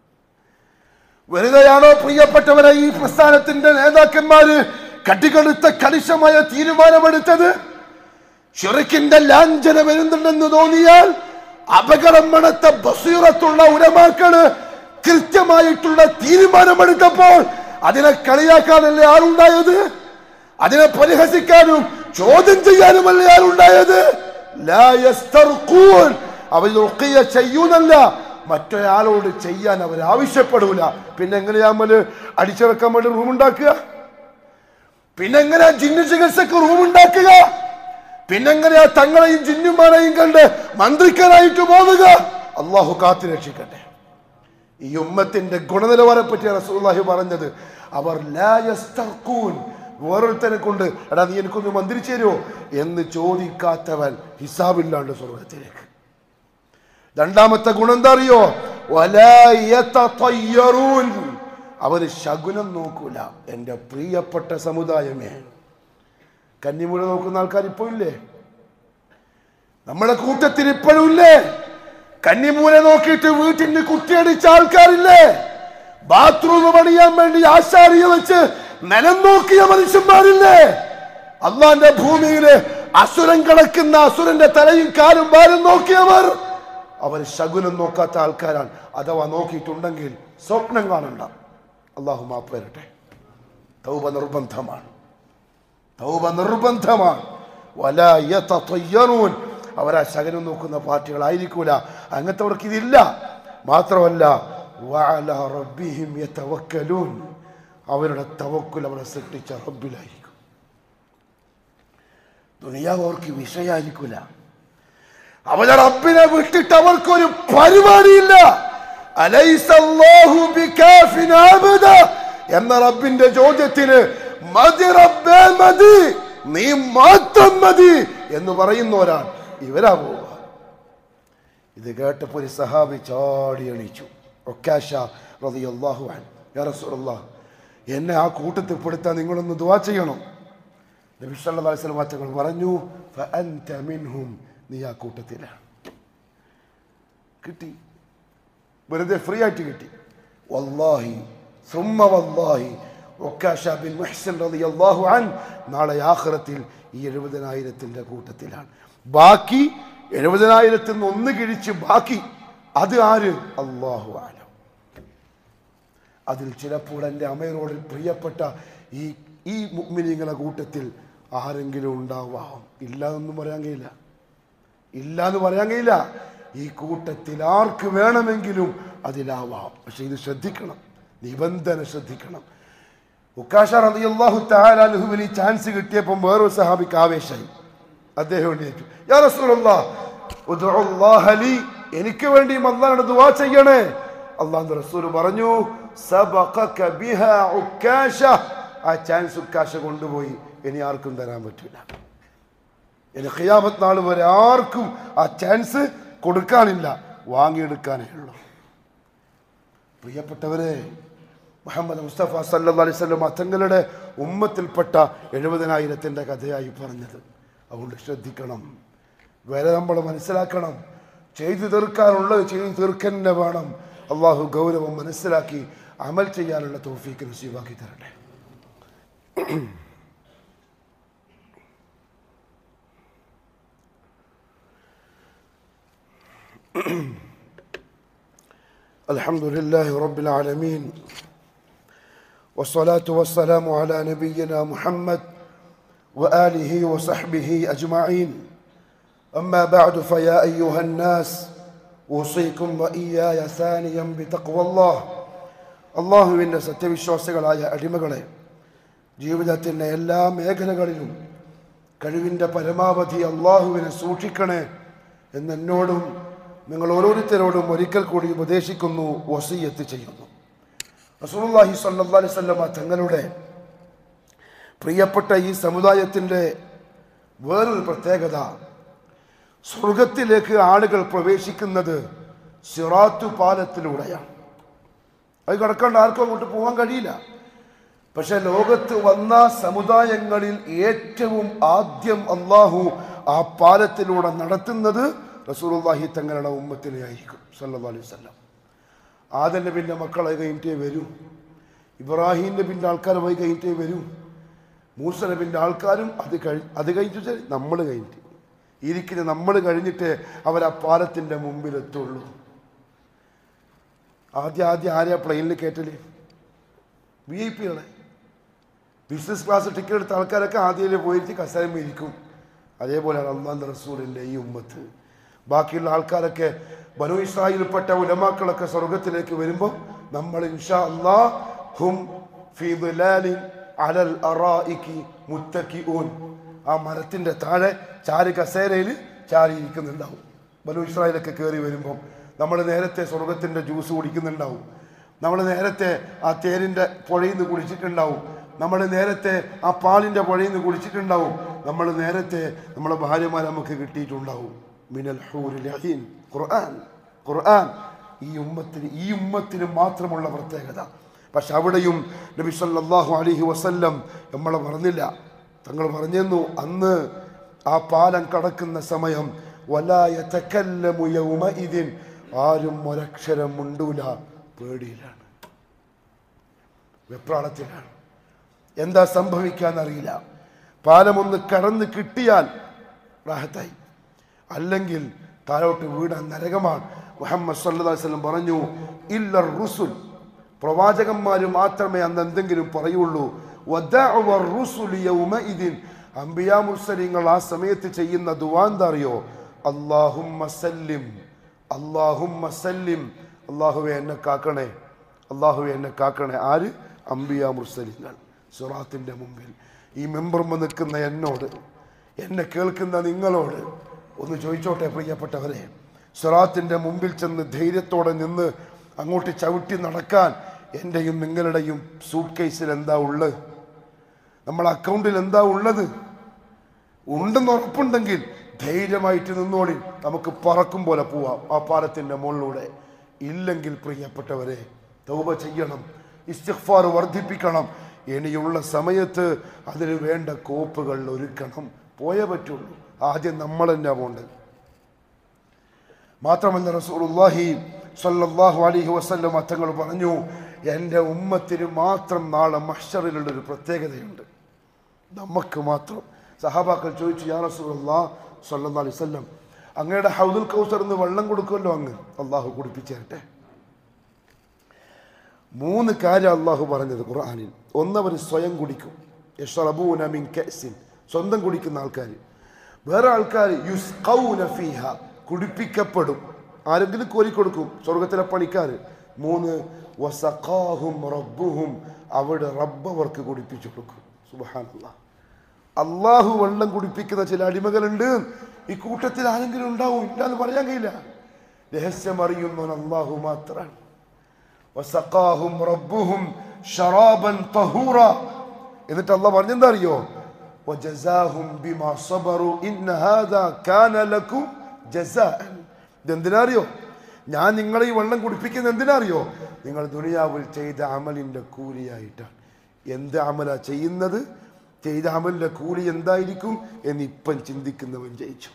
വെറുതെയാണോ പ്രിയപ്പെട്ടവരെ ഈ പ്രസ്ഥാനത്തിന്റെ നേതാക്കന്മാര് കട്ടികെടുത്ത കണിശമായ തീരുമാനമെടുത്തത്? ശിർക്കിന്റെ ലാഞ്ചന വരുന്നുണ്ടെന്ന് തോന്നിയാൽ അപകടം മണത്ത ബസീറത്തുള്ള ഉലമാക്കള് കൃത്യമായിട്ടുള്ള തീരുമാനമെടുത്തപ്പോൾ അതിനെ കളിയാക്കാനല്ലേ ആളുണ്ടായത്? അതിനെ പരിഹസിക്കാനും ചോദ്യം ചെയ്യാനുമല്ലേ ആളുണ്ടായത്? ലാ യസ്തർഖൂൻ, അവർ റുഖിയ ചെയ്യുന്നല്ല, മറ്റൊരാളോട് ചെയ്യാൻ അവർ ആവശ്യപ്പെടൂല. പിന്നെ എങ്ങനെയാ നമ്മള് അടിച്ചിറക്കാൻ വേണ്ടി റൂം ഉണ്ടാക്കുക? പിന്നെങ്ങനെയാ ജിന്നു ചികിത്സക്ക് റൂം ഉണ്ടാക്കുക? പിന്നെങ്ങനെയാ തങ്ങളെയും ജിന്നുമാരെയും കണ്ട് മന്ത്രിക്കാനായിട്ട് പോകുക? അള്ളാഹു കാത്തു രക്ഷിക്കട്ടെ. ഈ ഉമ്മത്തിന്റെ ഗുണനിലവാരം പറ്റിയ റസൂലുള്ളാഹി പറഞ്ഞത്, അവർ ലാ യസ്തർഖൂൻ, വേറൊരുത്തനെ കൊണ്ട് എടാ നീ എനിക്കൊന്ന് മന്ത്രിച്ചു തരുമോ എന്ന് ചോദിക്കാത്തവൻ ഹിസാബില്ലാണ്ട് സ്വർഗത്തിലേക്ക്. രണ്ടാമത്തെ ഗുണം എന്താ അറിയോ? വലാ യതതയ്യറൂൻ, അവര് ശകുനം നോക്കൂല. എൻ്റെ പ്രിയപ്പെട്ട സമുദായമേ, കന്നിമൂല നോക്കുന്ന ആൾക്കാർ ഇപ്പോ ഇല്ലേ? നമ്മുടെ കൂട്ടത്തിൽ ഇപ്പോഴും ഇല്ലേ? കന്നിമൂല നോക്കിയിട്ട് വീട്ടിന് കുറ്റിയടിച്ച ആൾക്കാരില്ലേ? ബാത്റൂം പണിയാൻ വേണ്ടി ആശാരിയെ വെച്ച് നിലം നോക്കിയ മനുഷ്യന്മാരില്ലേ? അള്ളാന്റെ ഭൂമിയില് അസുരൻ കിടക്കുന്ന അസുരന്റെ തലയും കാലും വാലും നോക്കിയവർ അവർ ശകുനം നോക്കാത്ത ആൾക്കാരാണ്. അഥവാ നോക്കിയിട്ടുണ്ടെങ്കിൽ സ്വപ്നം കാണണ്ട. അള്ളാഹു മാപ്പ് തരട്ടെ. തൗബ നിർബന്ധമാണ്, തൗബ നിർബന്ധമാണ്. വലാ യതതയ്യറൂൻ, അവരാ ശകുനം നോക്കുന്ന പാർട്ടികളായിരിക്കൂല. അങ്ങനത്തെവർക്ക് ഇതില്ല. മാത്രമല്ല വഅലാ റബ്ബിഹിം യതവക്കലൂൻ, അവരുടെ തവക്കുൽ അവരെ സൃഷ്ടിച്ച റബ്ബിലായിരിക്കും. ദുനിയാവ് അവർക്ക് വിഷയമായിരിക്കൂല. അവരുടെ റബ്ബിനെ വിട്ടിട്ട് അവർക്കൊരു പരിപാടിയില്ല. അലൈസല്ലാഹു ബികാഫിൻ അബ്ദ എന്ന റബ്ബിന്റെ ചോദ്യത്തിന് മതി റബ്ബേ മതി, നീ മാത്രം മതി എന്ന് പറയുന്നവരാണ് ഇവരാ പോവുക. ഇത് കേട്ടപ്പോൾ ഒരു സഹാബി ചാടി എണീച്ചു. ഉക്കാശ റളിയല്ലാഹു അൻഹു, യാ റസൂലല്ലാഹ്, എന്നെ ആ കൂട്ടത്തിൽ പെടുത്താൻ നിങ്ങളൊന്ന് ദുആ ചെയ്യണം. നബി സല്ലല്ലാഹു അലൈഹി വസല്ലം തങ്ങൾ പറഞ്ഞു, ഫഅൻത മിൻഹും, നീ ആ കൂട്ടത്തിലാണ്. കിട്ടി, വെറുതെ ഫ്രീ ആയിട്ട് കിട്ടി. വല്ലാഹി സുമ്മ വല്ലാഹി ഉക്കാശ ബിൻ മുഹ്സിൻ റളിയല്ലാഹു അൻഹു നാളെ ആഖിറത്തിൽ ഈ എഴുപതിനായിരത്തിന്റെ കൂട്ടത്തിലാണ്. ബാക്കി എഴുപതിനായിരത്തിൽ നിന്ന് ഒന്ന് കിഴിച്ച് ബാക്കി അത് ആര്? അല്ലാഹു അലം. അതിൽ ചിലപ്പോൾ എൻ്റെ അമേരോട് പ്രിയപ്പെട്ട ഈ ഈ മുഅ്മിനീങ്ങളുടെ കൂട്ടത്തിൽ ആരെങ്കിലും ഉണ്ടാവാം. ഇല്ല എന്നൊന്നും പറയാൻ കഴിയില്ല, ഇല്ല എന്ന് പറയാൻ കഴിയില്ല. ഈ കൂട്ടത്തിൽ ആർക്ക് വേണമെങ്കിലും അതിലാവാം. പക്ഷെ ഇത് ശ്രദ്ധിക്കണം, നിബന്ധന ശ്രദ്ധിക്കണം. ഉക്കാശ റളിയല്ലാഹു തആല അൻഹുവിന് ഈ ചാൻസ് കിട്ടിയപ്പോൾ വേറൊരു സഹാബിക്ക് ആവേശമായി. അദ്ദേഹം എഴുന്നേറ്റു, യാ റസൂലല്ലാഹ് ഉദ്ഉല്ലാഹ ലി, എനിക്ക് വേണ്ടി അല്ലാഹുവോട് ദുആ ചെയ്യണേ. അല്ലാഹുവിന്റെ റസൂൽ പറഞ്ഞു, സബഖക ബിഹാ ഉക്കാശ, ആ ചാൻസ് ഉക്കാശ കൊണ്ടുപോയി, ഇനി ആർക്കും തരാൻ പറ്റില്ല. ഇനി ഖിയാമത്ത് നാൾ വരെ ആർക്കും ആ ചാൻസ് കൊടുക്കാനില്ല, വാങ്ങിയെടുക്കാനേ ഉള്ളൂ. പ്രിയപ്പെട്ടവരെ, മുഹമ്മദ് മുസ്തഫ സല്ലല്ലാഹു അലൈഹി വസല്ലം തങ്ങളുടെ ഉമ്മത്തിൽപ്പെട്ട എഴുപതിനായിരത്തിൻ്റെ കഥയായി പറഞ്ഞത്. അതുകൊണ്ട് ശ്രദ്ധിക്കണം, വരെ നമ്മൾ മനസ്സിലാക്കണം. ചെയ്തു തീർക്കാനുള്ളത് ചെയ്തു തീർക്കന്നെ വേണം. അള്ളാഹു ഗൗരവം മനസ്സിലാക്കി അമൽ ചെയ്യാനുള്ള തൗഫീഖ് നസീബാക്കി തരട്ടെ. الحمد لله رب العالمين والصلاة والسلام على نبينا محمد وآله وصحبه أجمعين. أما بعد فيا أيها الناس أوصيكم وإياي ثانيا بتقوى الله. അള്ളാഹുവിൻ്റെ സത്യവിശ്വാസികളായ അടിമകളെ, ജീവിതത്തിൻ്റെ എല്ലാ മേഖലകളിലും കഴിവിൻ്റെ പരമാവധി അള്ളാഹുവിനെ സൂക്ഷിക്കണേ എന്നെന്നോടും നിങ്ങൾ ഓരോരുത്തരോടും ഒരിക്കൽ കൂടി ഉപദേശിക്കുന്നു, വസിയ്യത്ത് ചെയ്യുന്നു. റസൂലുള്ളാഹി സ്വല്ലല്ലാഹു അലൈഹി വസല്ലം തങ്ങളുടെ പ്രിയപ്പെട്ട ഈ സമുദായത്തിൻ്റെ വേറൊരു പ്രത്യേകത, സ്വർഗത്തിലേക്ക് ആളുകൾ പ്രവേശിക്കുന്നത് സിറാത്തു പാലത്തിലൂടെയാണ്. അത് കടക്കാണ്ട് ആർക്കും അങ്ങോട്ട് പോകാൻ കഴിയില്ല. പക്ഷെ ലോകത്ത് വന്ന സമുദായങ്ങളിൽ ഏറ്റവും ആദ്യം അള്ളാഹു ആ പാലത്തിലൂടെ നടത്തുന്നത് റസൂലുള്ളാഹി തങ്ങളുടെ ഉമ്മത്തിനെ ആയിരിക്കും സല്ലല്ലാഹു അലൈഹി വസല്ലം. ആദം നബിൻ്റെ മക്കളെ കഴിഞ്ഞിട്ടേ വരൂ, ഇബ്രാഹിം നബിൻ്റെ ആൾക്കാർ പോയി കഴിഞ്ഞിട്ടേ വരൂ, മൂസ നബിൻ്റെ ആൾക്കാരും അത് കഴി അത് കഴിഞ്ഞിട്ട് നമ്മൾ കഴിഞ്ഞിട്ട് ഇരിക്കുന്ന നമ്മൾ കഴിഞ്ഞിട്ട് അവർ ആ പാലത്തിൻ്റെ മുമ്പിലെത്തുള്ളൂ. ആദ്യം ആദ്യം ആരെയാ പ്ലെയിനിൽ കയറ്റല്? വി ഐ പികളെ, ബിസിനസ് ക്ലാസ് ടിക്കറ്റ് എടുത്ത ആൾക്കാരൊക്കെ ആദ്യം പോയിട്ട് കസേരയിൽ ഇരിക്കും. അതേപോലെയാണ് അല്ലാഹുവിൻ്റെ റസൂലിൻ്റെ ഈ ഉമ്മത്ത്. ബാക്കിയുള്ള ആൾക്കാരൊക്കെ ബനൂ ഇസ്രായേലിൽപ്പെട്ട ഉലമാക്കളൊക്കെ സ്വർഗത്തിലേക്ക് വരുമ്പോൾ നമ്മൾ ഇൻഷാ അല്ലാഹ് ഹും ഫീ ദിലാലിൻ അലൽ അറായികി മുത്തക്കിഊൻ, ആ മരത്തിൻ്റെ താഴെ ചാരി കസേരയിൽ ചാരി ഇരിക്കുന്നുണ്ടാവും. ബനൂ ഇസ്രായേലൊക്കെ കയറി വരുമ്പം നമ്മൾ നേരത്തെ സ്വർഗത്തിൻ്റെ ജ്യൂസ് കുടിക്കുന്നുണ്ടാവും, നമ്മൾ നേരത്തെ ആ തേരിൻ്റെ പുഴയിൽ നിന്ന് കുടിച്ചിട്ടുണ്ടാവും, നമ്മൾ നേരത്തെ ആ പാലിൻ്റെ പുഴയിൽ നിന്ന് കുടിച്ചിട്ടുണ്ടാവും, നമ്മൾ നേരത്തെ നമ്മളെ ഭാര്യമാർ നമുക്ക് കിട്ടിയിട്ടുണ്ടാവും. മിനൽ ഹൂറിൽ അഈൻ. ഖുർആൻ ഖുർആൻ ഈ ഉമ്മത്തിന് ഈ ഉമ്മത്തിന് മാത്രമുള്ള പ്രത്യേകത. പക്ഷെ അവിടെയും നബി സല്ലല്ലാഹു അലൈഹി വസല്ലം നമ്മളെ പറഞ്ഞില്ല. തങ്ങൾ പറഞ്ഞിരുന്നു, അന്ന് ആ പാലം കടക്കുന്ന സമയം വലാ യതകല്ലമു യൗമഇദിൻ, ആരും ഒരക്ഷരം മുണ്ടൂല, പേടിയിലാണ്, വെപ്രാളത്തിലാണ്. എന്താ സംഭവിക്കാന്നറിയില്ല. പാലമൊന്ന് കടന്ന് കിട്ടിയാൽ റാഹത്തായി. അല്ലെങ്കിൽ താഴോട്ട് വീണ നരകമാണ്. മുഹമ്മദ് സല്ലല്ലാഹു അലൈഹി വസല്ലം പറഞ്ഞു, ഇല്ല റുസുൽ, പ്രവാചകന്മാർ മാത്രമേ അന്ന് എന്തെങ്കിലും പറയുള്ളൂ. വദഅവ റുസുൽ യൗമഇദിൻ, അംബിയാ മുർസലീങ്ങൾ ആ സമയത്ത് ചെയ്യുന്ന ദുആ എന്താ അറിയോ? അല്ലാഹുമ്മ സല്ലിം, അല്ലാഹുമ്മ സല്ലിം, അല്ലാഹുവേ എന്നെ കാക്കണേ, അല്ലാഹുവേ എന്നെ കാക്കണേ. ആര്? അംബിയാ മുർസലീങ്ങൾ. സിറാത്തിന്റെ മുമ്പിൽ ഈ മെമ്പർമ നിൽക്കുന്ന എന്നോട്, എന്നെ കേൾക്കുന്ന നിങ്ങളോട് ഒന്ന് ചോദിച്ചോട്ടെ പ്രിയപ്പെട്ടവരെ, സിറാത്തിന്റെ മുമ്പിൽ ചെന്ന് ധൈര്യത്തോടെ നിന്ന് അങ്ങോട്ട് ചവിട്ടി നടക്കാൻ എൻ്റെയും നിങ്ങളുടെയും സൂട്ട് കേസിൽ എന്താ ഉള്ളത്? നമ്മളെ അക്കൗണ്ടിൽ എന്താ ഉള്ളത്? ഉണ്ടെന്ന് ഉറപ്പുണ്ടെങ്കിൽ ധൈര്യമായിട്ട് നിന്നോളി, നമുക്ക് പറക്കും പോലെ പോവാം ആ പാലത്തിൻ്റെ മുകളിലൂടെ. ഇല്ലെങ്കിൽ പ്രിയപ്പെട്ടവരെ, തൗബ ചെയ്യണം, ഇസ്തിഗ്ഫാർ വർദ്ധിപ്പിക്കണം. ഇനിയുള്ള സമയത്ത് അതിന് വേണ്ട കോപ്പുകൾ ഒരുക്കണം. പോയേ പറ്റുള്ളൂ. ആദ്യം നമ്മൾ തന്നെ പോകേണ്ടത്. മാത്രമല്ല റസൂലുള്ളാഹി സ്വല്ലല്ലാഹു അലൈഹി വസല്ലം തങ്ങൾ പറഞ്ഞു, എൻ്റെ ഉമ്മത്തിന് മാത്രം നാളെ മഹ്ശറിലുള്ളൊരു പ്രത്യേകതയുണ്ട്, നമുക്ക് മാത്രം. സഹാബാക്കൾ ചോദിച്ചു, യാ റസൂലുള്ളാഹ് സ്വല്ലല്ലാഹു അലൈഹി വസല്ലം, അങ്ങയുടെ ഹൗദുൽ കൗസർ എന്ന് വെള്ളം കൊടുക്കുമല്ലോ അങ്ങ്, അള്ളാഹു കുടിപ്പിച്ചേരട്ടെ. മൂന്ന് കാര്യം അള്ളാഹു പറഞ്ഞത് ഖുർആനിൽ. ഒന്നവർ സ്വയം കുടിക്കും, യശ്റബൂന മിൻ കഅസിൻ, സ്വന്തം കുടിക്കുന്ന ആൾക്കാർ. വേറെ ആൾക്കാർ യുസ്ഖൗന ഫീഹ, കുടിപ്പിക്കപ്പെടും, ആരെങ്കിലും കോരിക്കൊടുക്കും, സ്വർഗത്തിലെ പണിക്കാർ. മൂന്ന് വസഖാഹും റബ്ബുഹും, അവിടെ റബ്ബ് അവർക്ക് കുടിപ്പിച്ചു കൊടുക്കും. സുബ്ഹാനല്ലാഹ്. അള്ളാഹു വെള്ളം കുടിപ്പിക്കുന്ന ചില അടിമകളുണ്ട്. ഈ കൂട്ടത്തിൽ ആരെങ്കിലും ഉണ്ടാവും, ഇല്ലാന്ന് പറയാൻ കഴിയില്ല. രഹസ്യം അറിയുന്നവൻ അള്ളാഹു മാത്രമാണ്. വസഖാഹും റബ്ബുഹും ശറാബൻ തഹൂറ. എന്നിട്ട് അള്ളാഹ് പറഞ്ഞെന്താ അറിയോ? വജസാഹും ബിമാ സബറു ഇന്ന ഹാദാ കാന ലക്കും ജസാഅൻ. ഇതെന്തിനാ അറിയോ? ഞാൻ നിങ്ങളെ ഈ വെള്ളം കുടിപ്പിക്കുന്നത് എന്തിനാ അറിയോ? നിങ്ങൾ ദുനിയാവിൽ ചെയ്ത അമലിൻ്റെ കൂലിയായിട്ടാണ്. എന്ത് അമലാ ചെയ്യുന്നത്? ചെയ്ത അമലിൻ്റെ കൂലി എന്തായിരിക്കും എന്ന് ഇപ്പം ചിന്തിക്കുന്നവൻ ജയിച്ചു.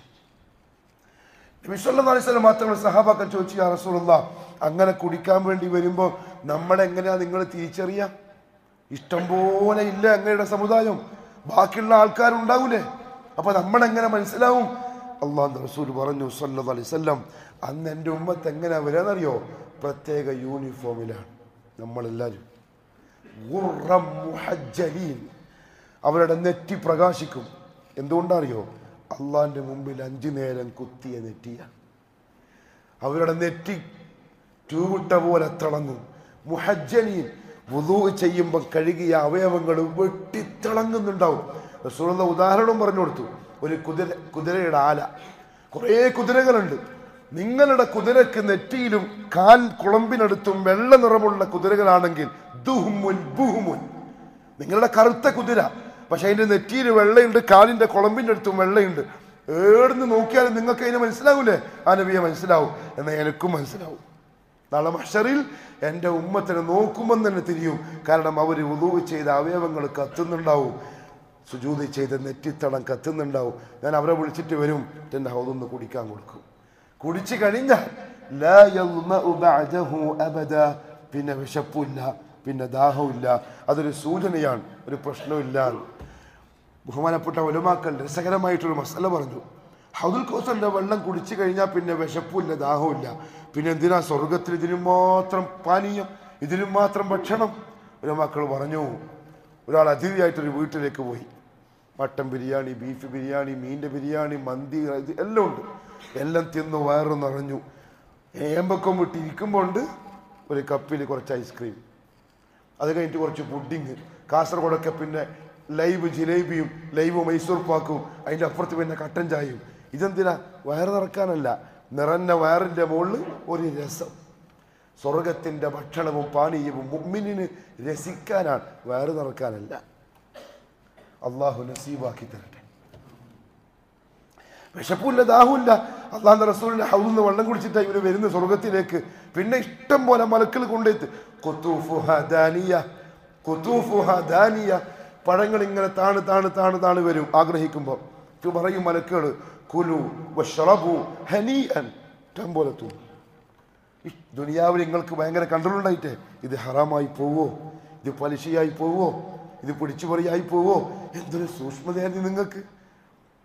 നബി സല്ലല്ലാഹു അലൈഹി വസല്ലം മാത്രമല്ല, സഹാബാക്കൾ ചോദിച്ചു, യാ റസൂലുള്ളാഹ്, അങ്ങനെ കുടിക്കാൻ വേണ്ടി വരുമ്പോൾ നമ്മളെങ്ങനെയാ നിങ്ങൾ തിരിച്ചറിയാം? ഇഷ്ടം പോലെ ഇല്ല അങ്ങയുടെ സമുദായം, ബാക്കിയുള്ള ആൾക്കാരുണ്ടാവൂലേ, അപ്പൊ നമ്മളെങ്ങനെ മനസ്സിലാവും? അള്ളാഹുവിന്റെ റസൂൽ പറഞ്ഞു സല്ലല്ലാഹു അലൈഹി വസല്ലം, അന്ന് എൻ്റെ ഉമ്മത്ത് എങ്ങനെയാ വരാന്നറിയോ? പ്രത്യേക യൂണിഫോമിലാണ് നമ്മളെല്ലാവരും. ഗുർറം മുഹജ്ജലീൻ, അവരുടെ നെറ്റി പ്രകാശിക്കും. എന്തുകൊണ്ടറിയോ? അള്ളാഹിൻ്റെ മുമ്പിൽ അഞ്ചു നേരം കുത്തിയ നെറ്റിയാണ്. അവരുടെ നെറ്റി ട്യൂവിട്ട പോലെ തിളങ്ങും. മുഹജ്ജലീൻ, വുളൂ ചെയ്യുമ്പോൾ കഴുകിയ അവയവങ്ങൾ വെട്ടിത്തിളങ്ങുന്നുണ്ടാവും. റസൂലുള്ളാഹി ഉദാഹരണം പറഞ്ഞു കൊടുത്തു. ഒരു കുതിര, കുതിരയുടെ ആല, കുറേ കുതിരകളുണ്ട്. നിങ്ങളുടെ കുതിരക്ക് നെറ്റിയിലും കാൽ കുളമ്പിനടുത്തും വെള്ള നിറമുള്ള കുതിരകളാണെങ്കിൽ ദുഹ്മുൻ ബുഹ്മുൻ, നിങ്ങളുടെ കറുത്ത കുതിര, പക്ഷെ അതിൻ്റെ നെറ്റിയിൽ വെള്ളയുണ്ട്, കാലിൻ്റെ കുളമ്പിൻ്റെ അടുത്തും വെള്ളയുണ്ട്. ഏടുന്ന് നോക്കിയാലും നിങ്ങൾക്ക് അതിനെ മനസ്സിലാവൂലേ? ആ നബിയെ മനസ്സിലാവും. എന്നാൽ എനിക്കും മനസ്സിലാവും. നാളെ മഹ്ശറിൽ എൻ്റെ ഉമ്മത്തിനെ നോക്കുമ്പോൾ തന്നെ തിരിയും. കാരണം അവർ വുളൂ ചെയ്ത അവയവങ്ങൾ കത്തുന്നുണ്ടാവും, സുജൂദ് ചെയ്ത നെറ്റിത്തളം കത്തുന്നുണ്ടാവും. ഞാൻ അവരെ വിളിച്ചിട്ട് വരും, എൻ്റെ ഹൗദൊന്ന് കുടിക്കാൻ കൊടുക്കും. കുടിച്ചു കഴിഞ്ഞാൽ ലാ യദ്മഉ ബഅദഹു അബദാ, പിന്നെ വിശപ്പില്ല, പിന്നെ ദാഹമില്ല. അതൊരു സൂചനയാണ്, ഒരു പ്രശ്നമില്ല. ബഹുമാനപ്പെട്ട ഉലമാക്കൾ രസകരമായിട്ടൊരു മസല പറഞ്ഞു. ഹൗദുൽ കൗസറിന്റെ വെള്ളം കുടിച്ചു കഴിഞ്ഞാൽ പിന്നെ വിശപ്പില്ല, ദാഹമില്ല. പിന്നെ എന്തിനാ സ്വർഗത്തിൽ ഇതിനും മാത്രം പാനീയം, ഇതിനും മാത്രം ഭക്ഷണം? ഉലമാക്കൾ പറഞ്ഞു, ഒരാൾ അതിഥിയായിട്ടൊരു വീട്ടിലേക്ക് പോയി. മട്ടൻ ബിരിയാണി, ബീഫ് ബിരിയാണി, മീൻ്റെ ബിരിയാണി, മന്തി, ഇത് എല്ലാം ഉണ്ട്. എല്ലാം തിന്ന് വയറ് നിറഞ്ഞു. ഏമ്പക്കം വിട്ട് ഇരിക്കുമ്പോൾ ഉണ്ട് ഒരു കപ്പിൽ കുറച്ച് ഐസ്ക്രീം, അത് കഴിഞ്ഞിട്ട് കുറച്ച് പുഡിങ്. കാസർഗോഡൊക്കെ പിന്നെ ലൈവ് ജിലേബിയും ലൈവ് മൈസൂർ പാക്കും, അതിൻ്റെ അപ്പുറത്ത് പിന്നെ കട്ടൻ ചായയും. ഇതെന്തിനാ? വയറ് നിറക്കാനല്ല, നിറഞ്ഞ വയറിൻ്റെ മുകളിൽ ഒരു രസം. സ്വർഗത്തിൻ്റെ ഭക്ഷണവും പാനീയവും മുഅ്മിനിന് രസിക്കാനാണ്, വയറ് നിറക്കാനല്ല. അള്ളാഹു നസീബാക്കി തരട്ടെ. വിശപ്പില്ല, ദാഹമില്ല. അള്ളാഹുവിന്റെ റസൂലിന്റെ ഹൗദിൽ നിന്ന് വെള്ളം കുടിച്ചിട്ടാണ് ഇവര് വരുന്ന സ്വർഗത്തിലേക്ക്. പിന്നെ ഇഷ്ടം പോലെ മലക്കൾ കൊണ്ടെത്ത്. പഴങ്ങൾ ഇങ്ങനെ താണ് താണ് താണ് താണ് വരും ആഗ്രഹിക്കുമ്പോൾ. പറയും മലക്കുകൾ, കുലു വശ്റബു ഹനീഅൻ, ഇഷ്ടം പോലെ തൂങ്ങും. ഈ ദുനിയാവിൽ നിങ്ങൾക്ക് ഭയങ്കര കൺട്രോൾ ഉണ്ടായിട്ടേ, ഇത് ഹറാമായി പോവോ, ഇത് പലിശയായി പോവോ, ഇത് പിടിച്ചുപറിയായി പോവോ, എന്തൊരു സൂക്ഷ്മതയായിരുന്നു നിങ്ങൾക്ക്.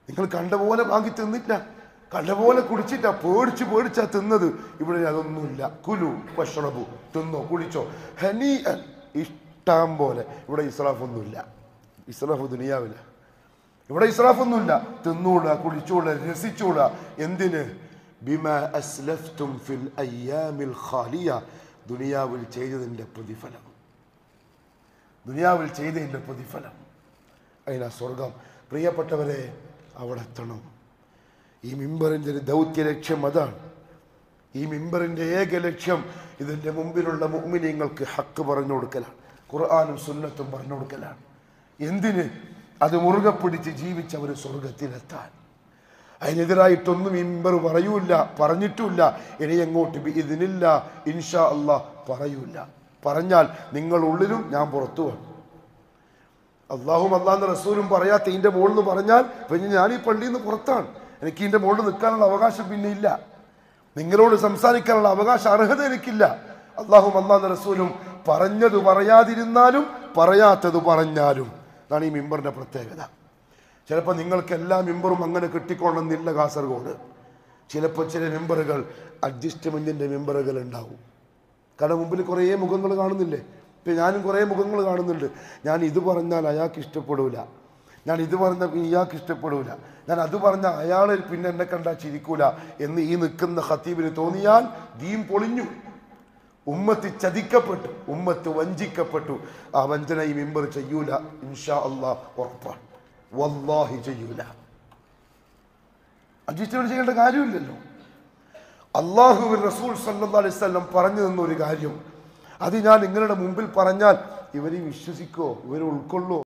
നിങ്ങൾ കണ്ട പോലെ വാങ്ങി തിന്നില്ല, കണ്ട പോലെ കുടിച്ചിട്ടാ, പേടിച്ച് പേടിച്ചാ തിന്നത്. ഇവിടെ അതൊന്നുമില്ല. കുലു വഷ്റബു, തിന്നോ കുളിച്ചോ, ഹനി ഇഷ്ടം പോലെ. ഇവിടെ ഇസ്രാഫൊന്നുമില്ല. ഇസ്രാഫ് ദുനിയാവില്ല. ഇവിടെ ഇസ്രാഫൊന്നുമില്ല. തിന്നൂട, കുളിച്ചൂട, രസിച്ചൂട. എന്തിന്? ബിമാ അസ്ലഫ്തും ഫിൽ അയ്യാമിൽ ഖാലിയ, ദുനിയാവിൽ ചെയ്തതിൻ്റെ പ്രതിഫലം. ദുനിയാവിൽ ചെയ്തതിൻ്റെ പ്രതിഫലം. അതിനാ സ്വർഗം. പ്രിയപ്പെട്ടവരെ, അവിടെ എത്തണം. ഈ മിമ്പറിൻ്റെ ഒരു ദൗത്യ ലക്ഷ്യം അതാണ്. ഈ മിമ്പറിൻ്റെ ഏക ലക്ഷ്യം ഇതിൻ്റെ മുമ്പിലുള്ള മുഅ്മിനീങ്ങൾക്ക് ഹക്ക് പറഞ്ഞു കൊടുക്കലാണ്, ഖുർആനും സുന്നത്തും പറഞ്ഞു കൊടുക്കലാണ്. എന്തിന്? അത് മുറുകെ പിടിച്ച് ജീവിച്ചവർ സ്വർഗത്തിലെത്താൻ. അതിനെതിരായിട്ടൊന്നും മിമ്പർ പറയൂല, പറഞ്ഞിട്ടുമില്ല. ഇനി എങ്ങോട്ട് ഇതിനില്ല, ഇൻഷാ അല്ലാഹ് പറയൂല. പറഞ്ഞാൽ നിങ്ങൾ ഉള്ളിലും ഞാൻ പുറത്തു വന്നു. അള്ളാഹും അള്ളാഹിന്റെ റസൂലും പറയാത്ത ഇതിൻ്റെ മുകളിൽ നിന്ന് പറഞ്ഞാൽ പിന്നെ ഞാൻ ഈ പള്ളിയിൽ നിന്ന് പുറത്താണ്. എനിക്ക് ഇതിൻ്റെ മുകളിൽ നിൽക്കാനുള്ള അവകാശം പിന്നെ ഇല്ല. നിങ്ങളോട് സംസാരിക്കാനുള്ള അവകാശം, അർഹത എനിക്കില്ല. അള്ളാഹും അള്ളാഹിന്റെ റസൂലും പറഞ്ഞത് പറയാതിരുന്നാലും പറയാത്തത് പറഞ്ഞാലും അതാണ് ഈ മിമ്പറിൻ്റെ പ്രത്യേകത. ചിലപ്പോൾ നിങ്ങൾക്ക് എല്ലാ മിമ്പറും അങ്ങനെ കിട്ടിക്കൊള്ളുന്നില്ല കാസർഗോഡ്. ചിലപ്പോൾ ചില മിമ്പറുകൾ അഡ്ജസ്റ്റ്മെൻറ്റിൻ്റെ മിമ്പറുകൾ ഉണ്ടാവും. കാരണം മുമ്പിൽ കുറേ മുഖങ്ങൾ കാണുന്നില്ലേ? ഇപ്പം ഞാനും കുറേ മുഖങ്ങൾ കാണുന്നുണ്ട്. ഞാൻ ഇത് പറഞ്ഞാൽ അയാൾക്ക് ഇഷ്ടപ്പെടൂല, ഞാൻ ഇത് പറഞ്ഞാൽ ഇയാൾക്ക് ഇഷ്ടപ്പെടൂല, ഞാൻ അത് പറഞ്ഞാൽ അയാൾ പിന്നെ എന്നെ കണ്ടാൽ ചിരിക്കൂല എന്ന് ഈ നിൽക്കുന്ന ഖത്തീബിന് തോന്നിയാൽ ദീൻ പൊളിഞ്ഞു. ഉമ്മത്ത് ചതിക്കപ്പെട്ടു, ഉമ്മത്ത് വഞ്ചിക്കപ്പെട്ടു. ആ വഞ്ചന ഈ മിമ്പർ ചെയ്യൂല, ഇൻഷാ അല്ലാഹ് ഉറപ്പാണ്. വല്ലാഹി ചെയ്യൂല. അഡ്ജസ്റ്റ്മെന്റ് ചെയ്യേണ്ട കാര്യമില്ലല്ലോ. അല്ലാഹുവിൻ റസൂൽ സല്ലല്ലാഹു അലൈഹി വസല്ലം പറഞ്ഞു തന്ന ഒരു കാര്യം, അത് ഞാൻ നിങ്ങളുടെ മുമ്പിൽ പറഞ്ഞാൽ ഇവരെ വിശ്വസിക്കോ, ഇവരെ ഉൾക്കൊള്ളോ?